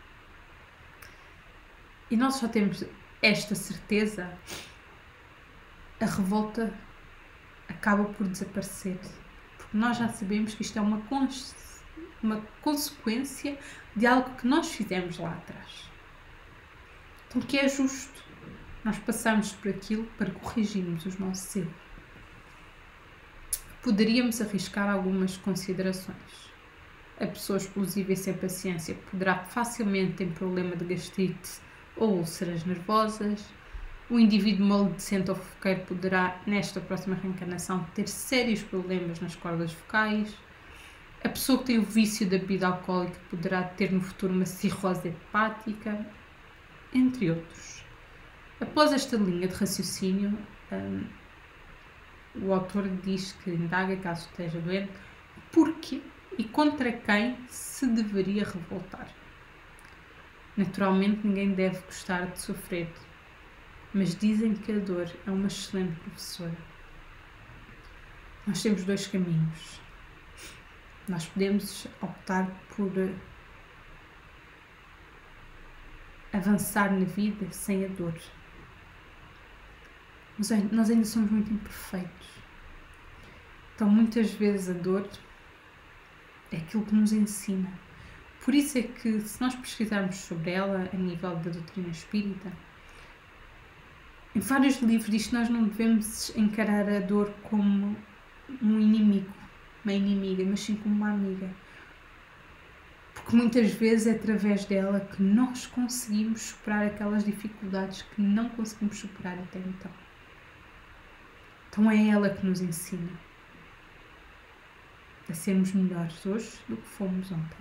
E nós só temos esta certeza, a revolta acaba por desaparecer, porque nós já sabemos que isto é uma, cons- uma consequência de algo que nós fizemos lá atrás. Então, que é justo nós passarmos por aquilo para corrigirmos os nossos erros. Poderíamos arriscar algumas considerações. A pessoa explosiva e sem paciência poderá facilmente ter problema de gastrite ou úlceras nervosas. O indivíduo maledicente ou fofoqueiro poderá, nesta próxima reencarnação, ter sérios problemas nas cordas vocais. A pessoa que tem o vício da bebida alcoólica poderá ter no futuro uma cirrose hepática, entre outros. Após esta linha de raciocínio, um, o autor diz que indaga, caso esteja doente, porquê e contra quem se deveria revoltar. Naturalmente, ninguém deve gostar de sofrer, mas dizem que a dor é uma excelente professora. Nós temos dois caminhos. Nós podemos optar por avançar na vida sem a dor. Nós ainda somos muito imperfeitos. Então, muitas vezes a dor é aquilo que nos ensina. Por isso é que, se nós pesquisarmos sobre ela a nível da doutrina espírita, em vários livros diz que nós não devemos encarar a dor como um inimigo, uma inimiga, mas sim como uma amiga. Porque muitas vezes é através dela que nós conseguimos superar aquelas dificuldades que não conseguimos superar até então. Então é ela que nos ensina a sermos melhores hoje do que fomos ontem.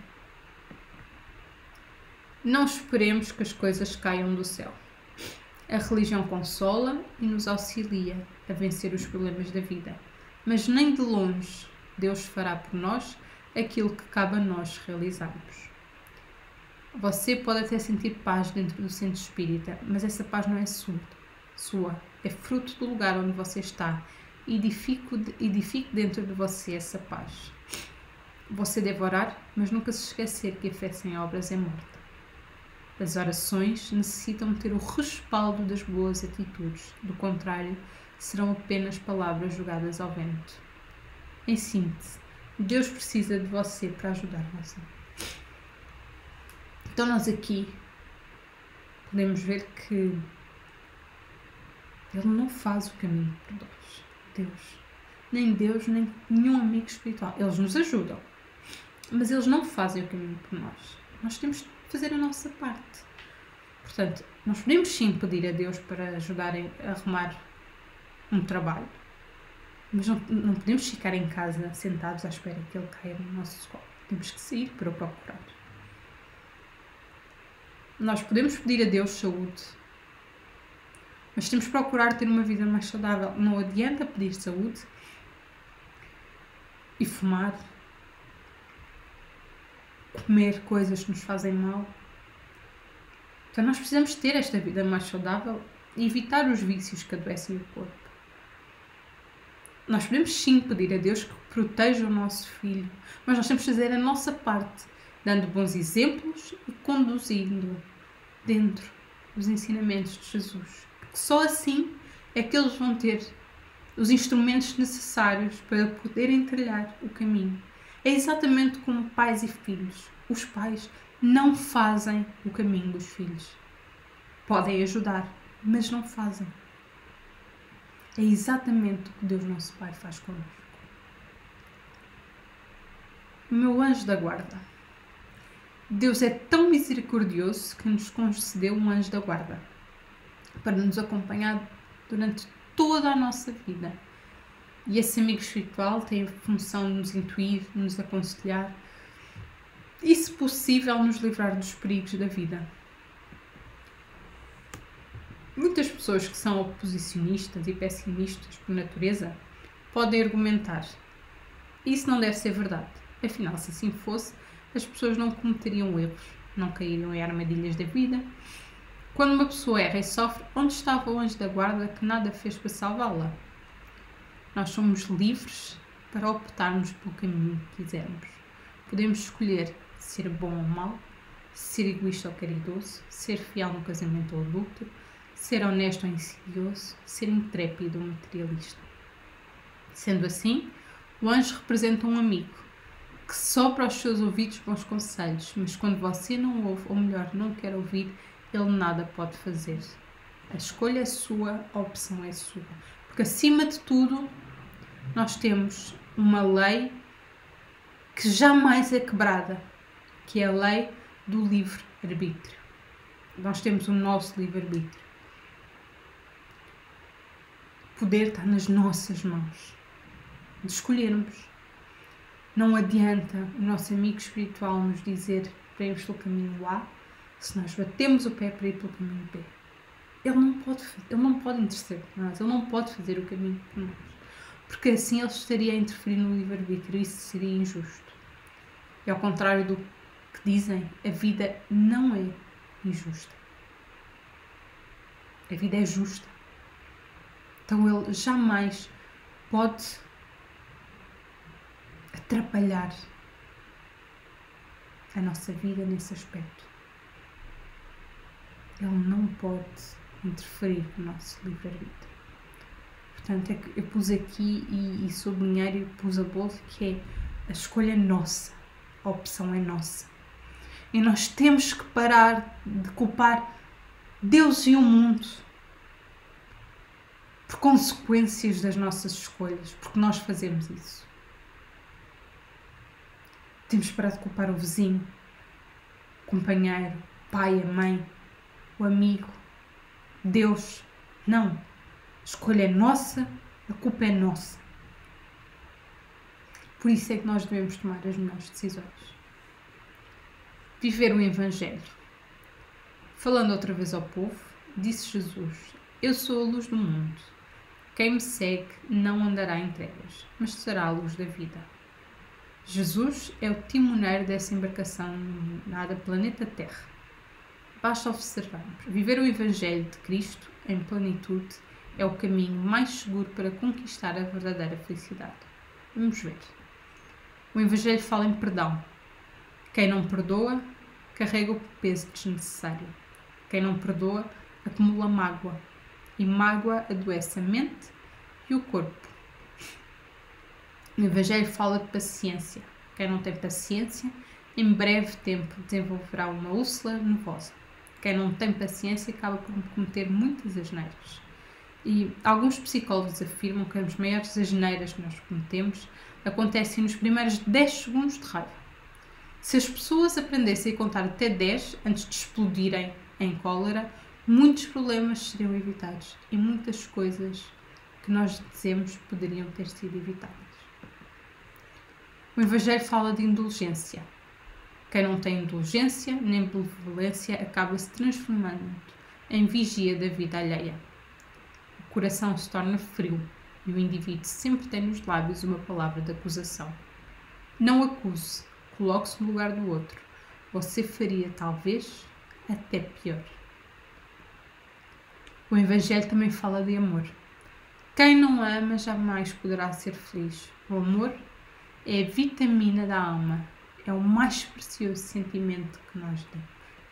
Não esperemos que as coisas caiam do céu. A religião consola e nos auxilia a vencer os problemas da vida, mas nem de longe Deus fará por nós aquilo que cabe a nós realizarmos. Você pode até sentir paz dentro do centro espírita, mas essa paz não é sua, sua. É fruto do lugar onde você está. Edifique, edifique dentro de você essa paz. Você deve orar, mas nunca se esquecer que a fé sem obras é morta. As orações necessitam ter o respaldo das boas atitudes, do contrário, serão apenas palavras jogadas ao vento. Em síntese, Deus precisa de você para ajudar você. Então nós aqui podemos ver que Ele não faz o caminho por nós. Deus. Nem Deus, nem nenhum amigo espiritual. Eles nos ajudam, mas eles não fazem o caminho por nós. Nós temos de fazer a nossa parte. Portanto, nós podemos sim pedir a Deus para ajudar a arrumar um trabalho, mas não, não podemos ficar em casa sentados à espera que Ele caia no nosso colo. Temos que sair para o procurar. Nós podemos pedir a Deus saúde, mas temos que procurar ter uma vida mais saudável. Não adianta pedir saúde e fumar, comer coisas que nos fazem mal. Então nós precisamos ter esta vida mais saudável e evitar os vícios que adoecem o corpo. Nós podemos sim pedir a Deus que proteja o nosso filho, mas nós temos que fazer a nossa parte, dando bons exemplos e conduzindo dentro dos ensinamentos de Jesus. Porque só assim é que eles vão ter os instrumentos necessários para poderem trilhar o caminho. É exatamente como pais e filhos. Os pais não fazem o caminho dos filhos. Podem ajudar, mas não fazem. É exatamente o que Deus nosso Pai faz connosco. Meu anjo da guarda. Deus é tão misericordioso que nos concedeu um anjo da guarda para nos acompanhar durante toda a nossa vida. E esse amigo espiritual tem a função de nos intuir, de nos aconselhar e, se possível, nos livrar dos perigos da vida. Muitas pessoas que são oposicionistas e pessimistas por natureza podem argumentar: isso não deve ser verdade. Afinal, se assim fosse, as pessoas não cometeriam erros, não cairiam em armadilhas da vida. Quando uma pessoa erra e sofre, onde estava o anjo da guarda que nada fez para salvá-la? Nós somos livres para optarmos pelo caminho que quisermos. Podemos escolher ser bom ou mau, ser egoísta ou caridoso, ser fiel no casamento ou adulto, ser honesto ou insidioso, ser intrépido ou materialista. Sendo assim, o anjo representa um amigo que sopra aos seus ouvidos bons conselhos, mas quando você não ouve, ou melhor, não quer ouvir, ele nada pode fazer. A escolha é sua, a opção é sua. Porque acima de tudo, nós temos uma lei que jamais é quebrada, que é a lei do livre-arbítrio. Nós temos o nosso livre-arbítrio. O poder está nas nossas mãos, de escolhermos. Não adianta o nosso amigo espiritual nos dizer para irmos pelo caminho A, se nós batemos o pé para ir pelo caminho B. Ele não pode, ele não pode interceder por nós, ele não pode fazer o caminho por nós. Porque assim ele estaria a interferir no livre-arbítrio e isso seria injusto. E ao contrário do que dizem, a vida não é injusta. A vida é justa. Então ele jamais pode atrapalhar a nossa vida nesse aspecto. Ele não pode interferir no nosso livre-arbítrio. Portanto, é que eu pus aqui e, e sublinhei e pus a bolsa que é a escolha é nossa, a opção é nossa. E nós temos que parar de culpar Deus e o mundo por consequências das nossas escolhas, porque nós fazemos isso. Temos que parar de culpar o vizinho, o companheiro, o pai, a mãe, o amigo, Deus. Não. A escolha é nossa A culpa é nossa. Por isso é que nós devemos tomar as melhores decisões. Viver o Evangelho. Falando outra vez ao povo, disse Jesus: Eu sou a luz do mundo. Quem me segue não andará em trevas, mas será a luz da vida. Jesus é o timoneiro dessa embarcação denominada Planeta Terra. Basta observarmos. Viver o Evangelho de Cristo em plenitude é o caminho mais seguro para conquistar a verdadeira felicidade. Vamos ver. O Evangelho fala em perdão. Quem não perdoa, carrega o peso desnecessário. Quem não perdoa, acumula mágoa. E mágoa adoece a mente e o corpo. O Evangelho fala de paciência. Quem não tem paciência, em breve tempo desenvolverá uma úlcera nervosa. Quem não tem paciência acaba por cometer muitas asneiras. E alguns psicólogos afirmam que as maiores asneiras que nós cometemos acontecem nos primeiros dez segundos de raiva. Se as pessoas aprendessem a contar até dez antes de explodirem em cólera, muitos problemas seriam evitados e muitas coisas que nós dizemos poderiam ter sido evitadas. O Evangelho fala de indulgência. Quem não tem indulgência nem benevolência acaba se transformando em vigia da vida alheia. O coração se torna frio e o indivíduo sempre tem nos lábios uma palavra de acusação. Não acuse, coloque-se no lugar do outro. Você faria, talvez, até pior. O Evangelho também fala de amor. Quem não ama jamais poderá ser feliz. O amor é a vitamina da alma. É o mais precioso sentimento que nós temos.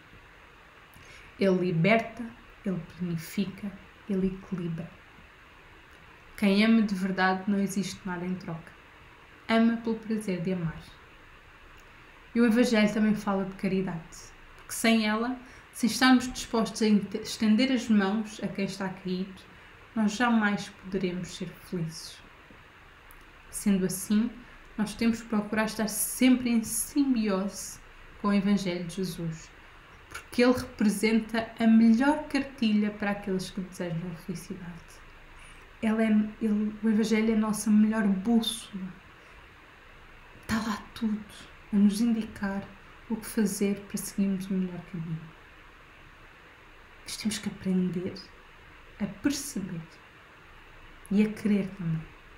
Ele liberta, ele planifica, ele equilibra. Quem ama de verdade não existe nada em troca. Ama pelo prazer de amar. E o Evangelho também fala de caridade. Porque sem ela, sem estarmos dispostos a estender as mãos a quem está caído, nós jamais poderemos ser felizes. Sendo assim, nós temos que procurar estar sempre em simbiose com o Evangelho de Jesus, porque ele representa a melhor cartilha para aqueles que desejam a felicidade. Ele é, ele, o Evangelho é a nossa melhor bússola. Está lá tudo a nos indicar o que fazer para seguirmos o melhor caminho. Mas temos que aprender a perceber e a querer também.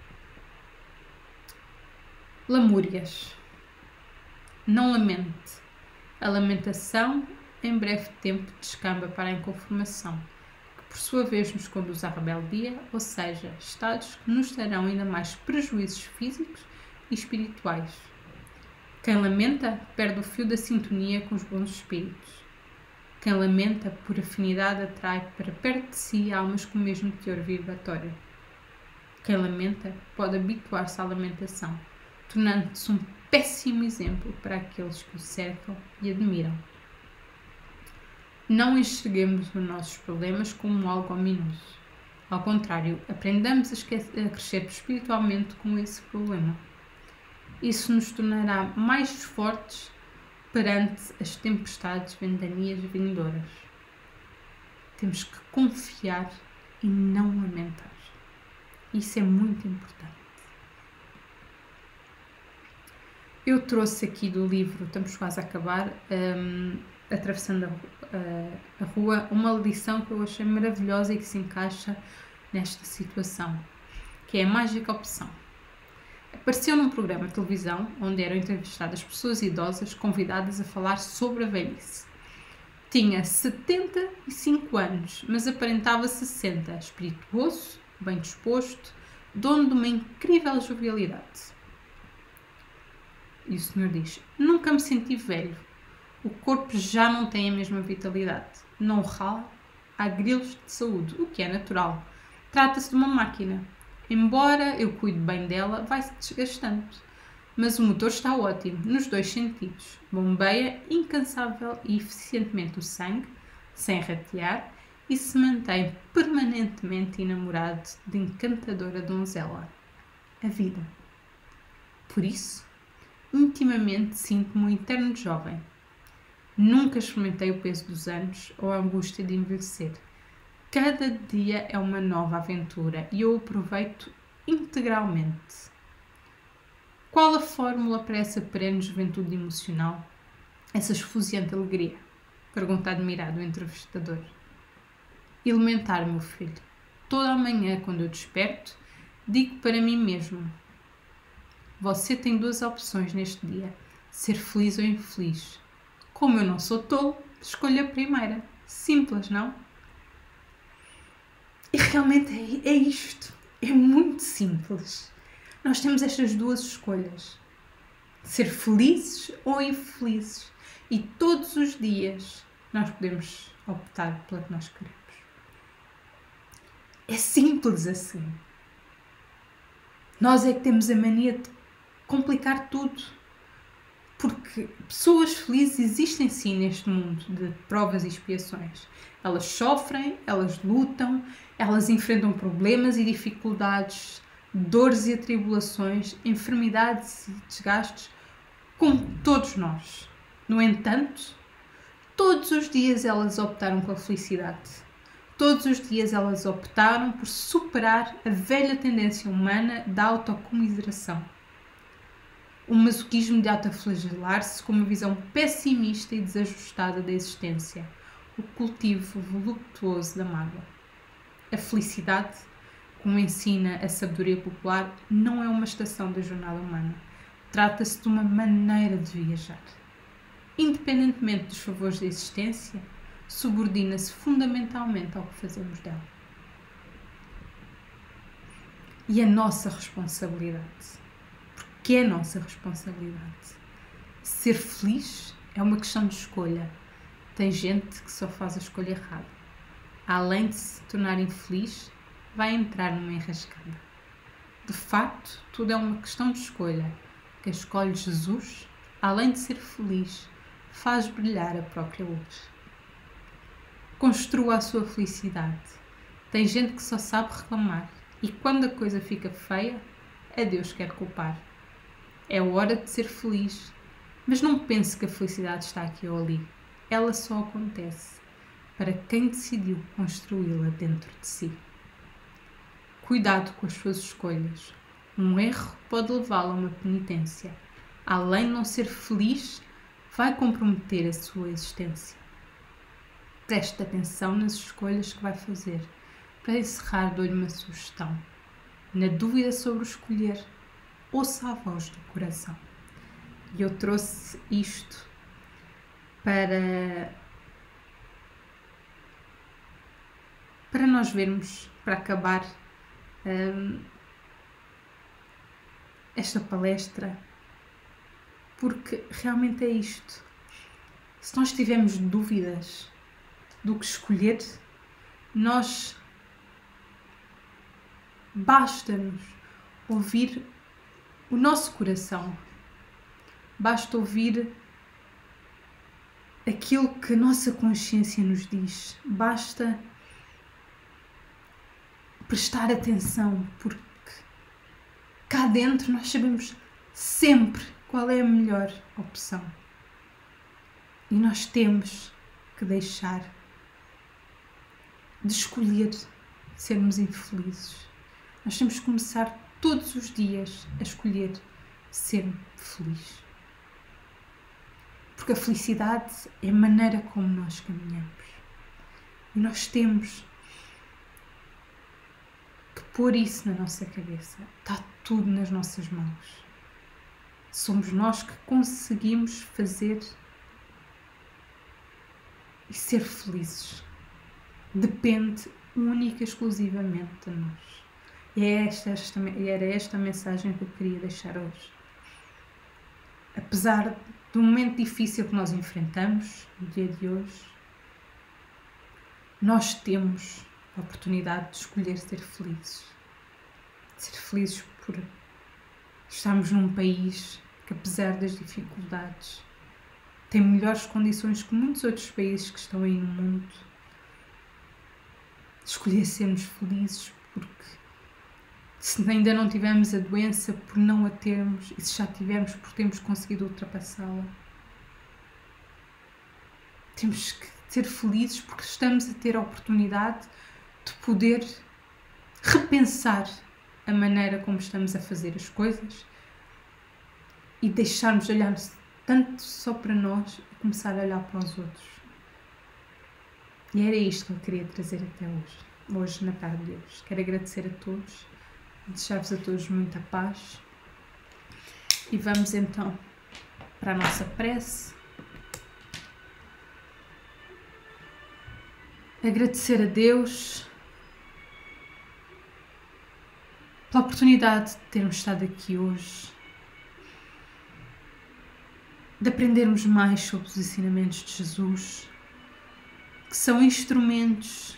Lamúrias. Não lamente. A lamentação, em breve tempo, descamba para a inconformação, que por sua vez nos conduz à rebeldia, ou seja, estados que nos darão ainda mais prejuízos físicos e espirituais. Quem lamenta perde o fio da sintonia com os bons espíritos. Quem lamenta, por afinidade, atrai para perto de si almas com o mesmo teor vibratório. Quem lamenta pode habituar-se à lamentação, tornando-se um péssimo exemplo para aqueles que o cercam e admiram. Não enxerguemos os nossos problemas como algo ominoso. Ao contrário, aprendamos a, a crescer espiritualmente com esse problema. Isso nos tornará mais fortes perante as tempestades ventanias vindouras. Temos que confiar e não lamentar. Isso é muito importante. Eu trouxe aqui do livro, estamos quase a acabar, um, Atravessando a, a, a Rua, uma lição que eu achei maravilhosa e que se encaixa nesta situação, que é a mágica opção. Apareceu num programa de televisão onde eram entrevistadas pessoas idosas convidadas a falar sobre a velhice. Tinha setenta e cinco anos, mas aparentava sessenta, espirituoso, bem disposto, dono de uma incrível jovialidade. E o senhor diz: nunca me senti velho. O corpo já não tem a mesma vitalidade. Não rala, há grilos de saúde, o que é natural. Trata-se de uma máquina. Embora eu cuide bem dela, vai-se desgastando. Mas o motor está ótimo, nos dois sentidos. Bombeia incansável e eficientemente o sangue, sem ratear, e se mantém permanentemente enamorado de encantadora donzela, a vida. Por isso, intimamente sinto-me um eterno jovem. Nunca experimentei o peso dos anos ou a angústia de envelhecer. Cada dia é uma nova aventura e eu aproveito integralmente. Qual a fórmula para essa perene juventude emocional? Essa esfuziante alegria? Pergunta admirado o entrevistador. Elementar, meu filho. Toda a manhã, quando eu desperto, digo para mim mesmo: você tem duas opções neste dia, ser feliz ou infeliz. Como eu não sou tolo, escolho a primeira. Simples, não? E realmente é, é isto. É muito simples. Nós temos estas duas escolhas. Ser felizes ou infelizes. E todos os dias nós podemos optar pela que nós queremos. É simples assim. Nós é que temos a mania de complicar tudo. Porque pessoas felizes existem sim neste mundo de provas e expiações. Elas sofrem, elas lutam, elas enfrentam problemas e dificuldades, dores e atribulações, enfermidades e desgastes, como todos nós. No entanto, todos os dias elas optaram pela felicidade. Todos os dias elas optaram por superar a velha tendência humana da autocomiseração. O masoquismo de autoflagelar-se com uma visão pessimista e desajustada da existência. O cultivo voluptuoso da mágoa. A felicidade, como ensina a sabedoria popular, não é uma estação da jornada humana. Trata-se de uma maneira de viajar. Independentemente dos favores da existência, subordina-se fundamentalmente ao que fazemos dela. E a nossa responsabilidade. Porque é a nossa responsabilidade. Ser feliz é uma questão de escolha. Tem gente que só faz a escolha errada. Além de se tornar infeliz, vai entrar numa enrascada. De facto, tudo é uma questão de escolha. Quem escolhe Jesus, além de ser feliz, faz brilhar a própria luz. Construa a sua felicidade. Tem gente que só sabe reclamar e quando a coisa fica feia, é Deus que quer culpar. É hora de ser feliz, mas não pense que a felicidade está aqui ou ali. Ela só acontece para quem decidiu construí-la dentro de si. Cuidado com as suas escolhas. Um erro pode levá-la a uma penitência. Além de não ser feliz, vai comprometer a sua existência. Preste atenção nas escolhas que vai fazer. Para encerrar, dou-lhe uma sugestão. Na dúvida sobre o escolher, ouça a voz do coração. E eu trouxe isto para, para nós vermos, para acabar hum, esta palestra, porque realmente é isto. Se nós tivermos dúvidas do que escolher, nós basta-nos ouvir o nosso coração. Basta ouvir aquilo que a nossa consciência nos diz. Basta prestar atenção, porque cá dentro nós sabemos sempre qual é a melhor opção. E nós temos que deixar de escolher sermos infelizes. Nós temos que começar todos os dias a escolher ser feliz. Porque a felicidade é a maneira como nós caminhamos. E nós temos que pôr isso na nossa cabeça. Está tudo nas nossas mãos. Somos nós que conseguimos fazer e ser felizes. Depende única e exclusivamente de nós. E é esta, esta, era esta a mensagem que eu queria deixar hoje. Apesar do momento difícil que nós enfrentamos no dia de hoje, nós temos a oportunidade de escolher ser felizes. Ser felizes por estarmos num país que, apesar das dificuldades, tem melhores condições que muitos outros países que estão aí no mundo. Escolher sermos felizes porque se ainda não tivermos a doença, por não a termos, e se já tivermos, por termos conseguido ultrapassá-la. Temos que ser felizes porque estamos a ter a oportunidade de poder repensar a maneira como estamos a fazer as coisas e deixarmos de olhar tanto só para nós e começar a olhar para os outros. E era isto que eu queria trazer até hoje, hoje na tarde de hoje. Quero agradecer a todos, desejar-vos a todos muita paz e vamos então para a nossa prece. Agradecer a Deus pela oportunidade de termos estado aqui hoje, de aprendermos mais sobre os ensinamentos de Jesus, que são instrumentos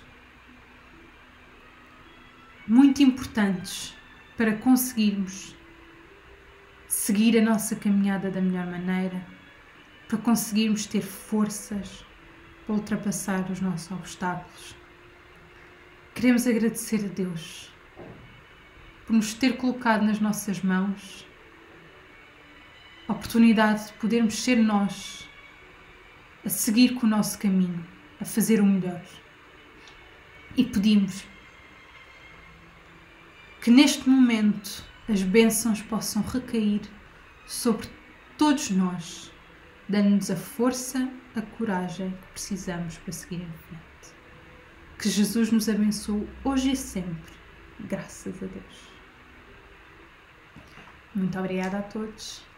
muito importantes para conseguirmos seguir a nossa caminhada da melhor maneira, para conseguirmos ter forças para ultrapassar os nossos obstáculos. Queremos agradecer a Deus por nos ter colocado nas nossas mãos a oportunidade de podermos ser nós a seguir com o nosso caminho, a fazer o melhor. E pedimos que neste momento as bênçãos possam recair sobre todos nós, dando-nos a força, a coragem que precisamos para seguir em frente. Que Jesus nos abençoe hoje e sempre, graças a Deus. Muito obrigada a todos.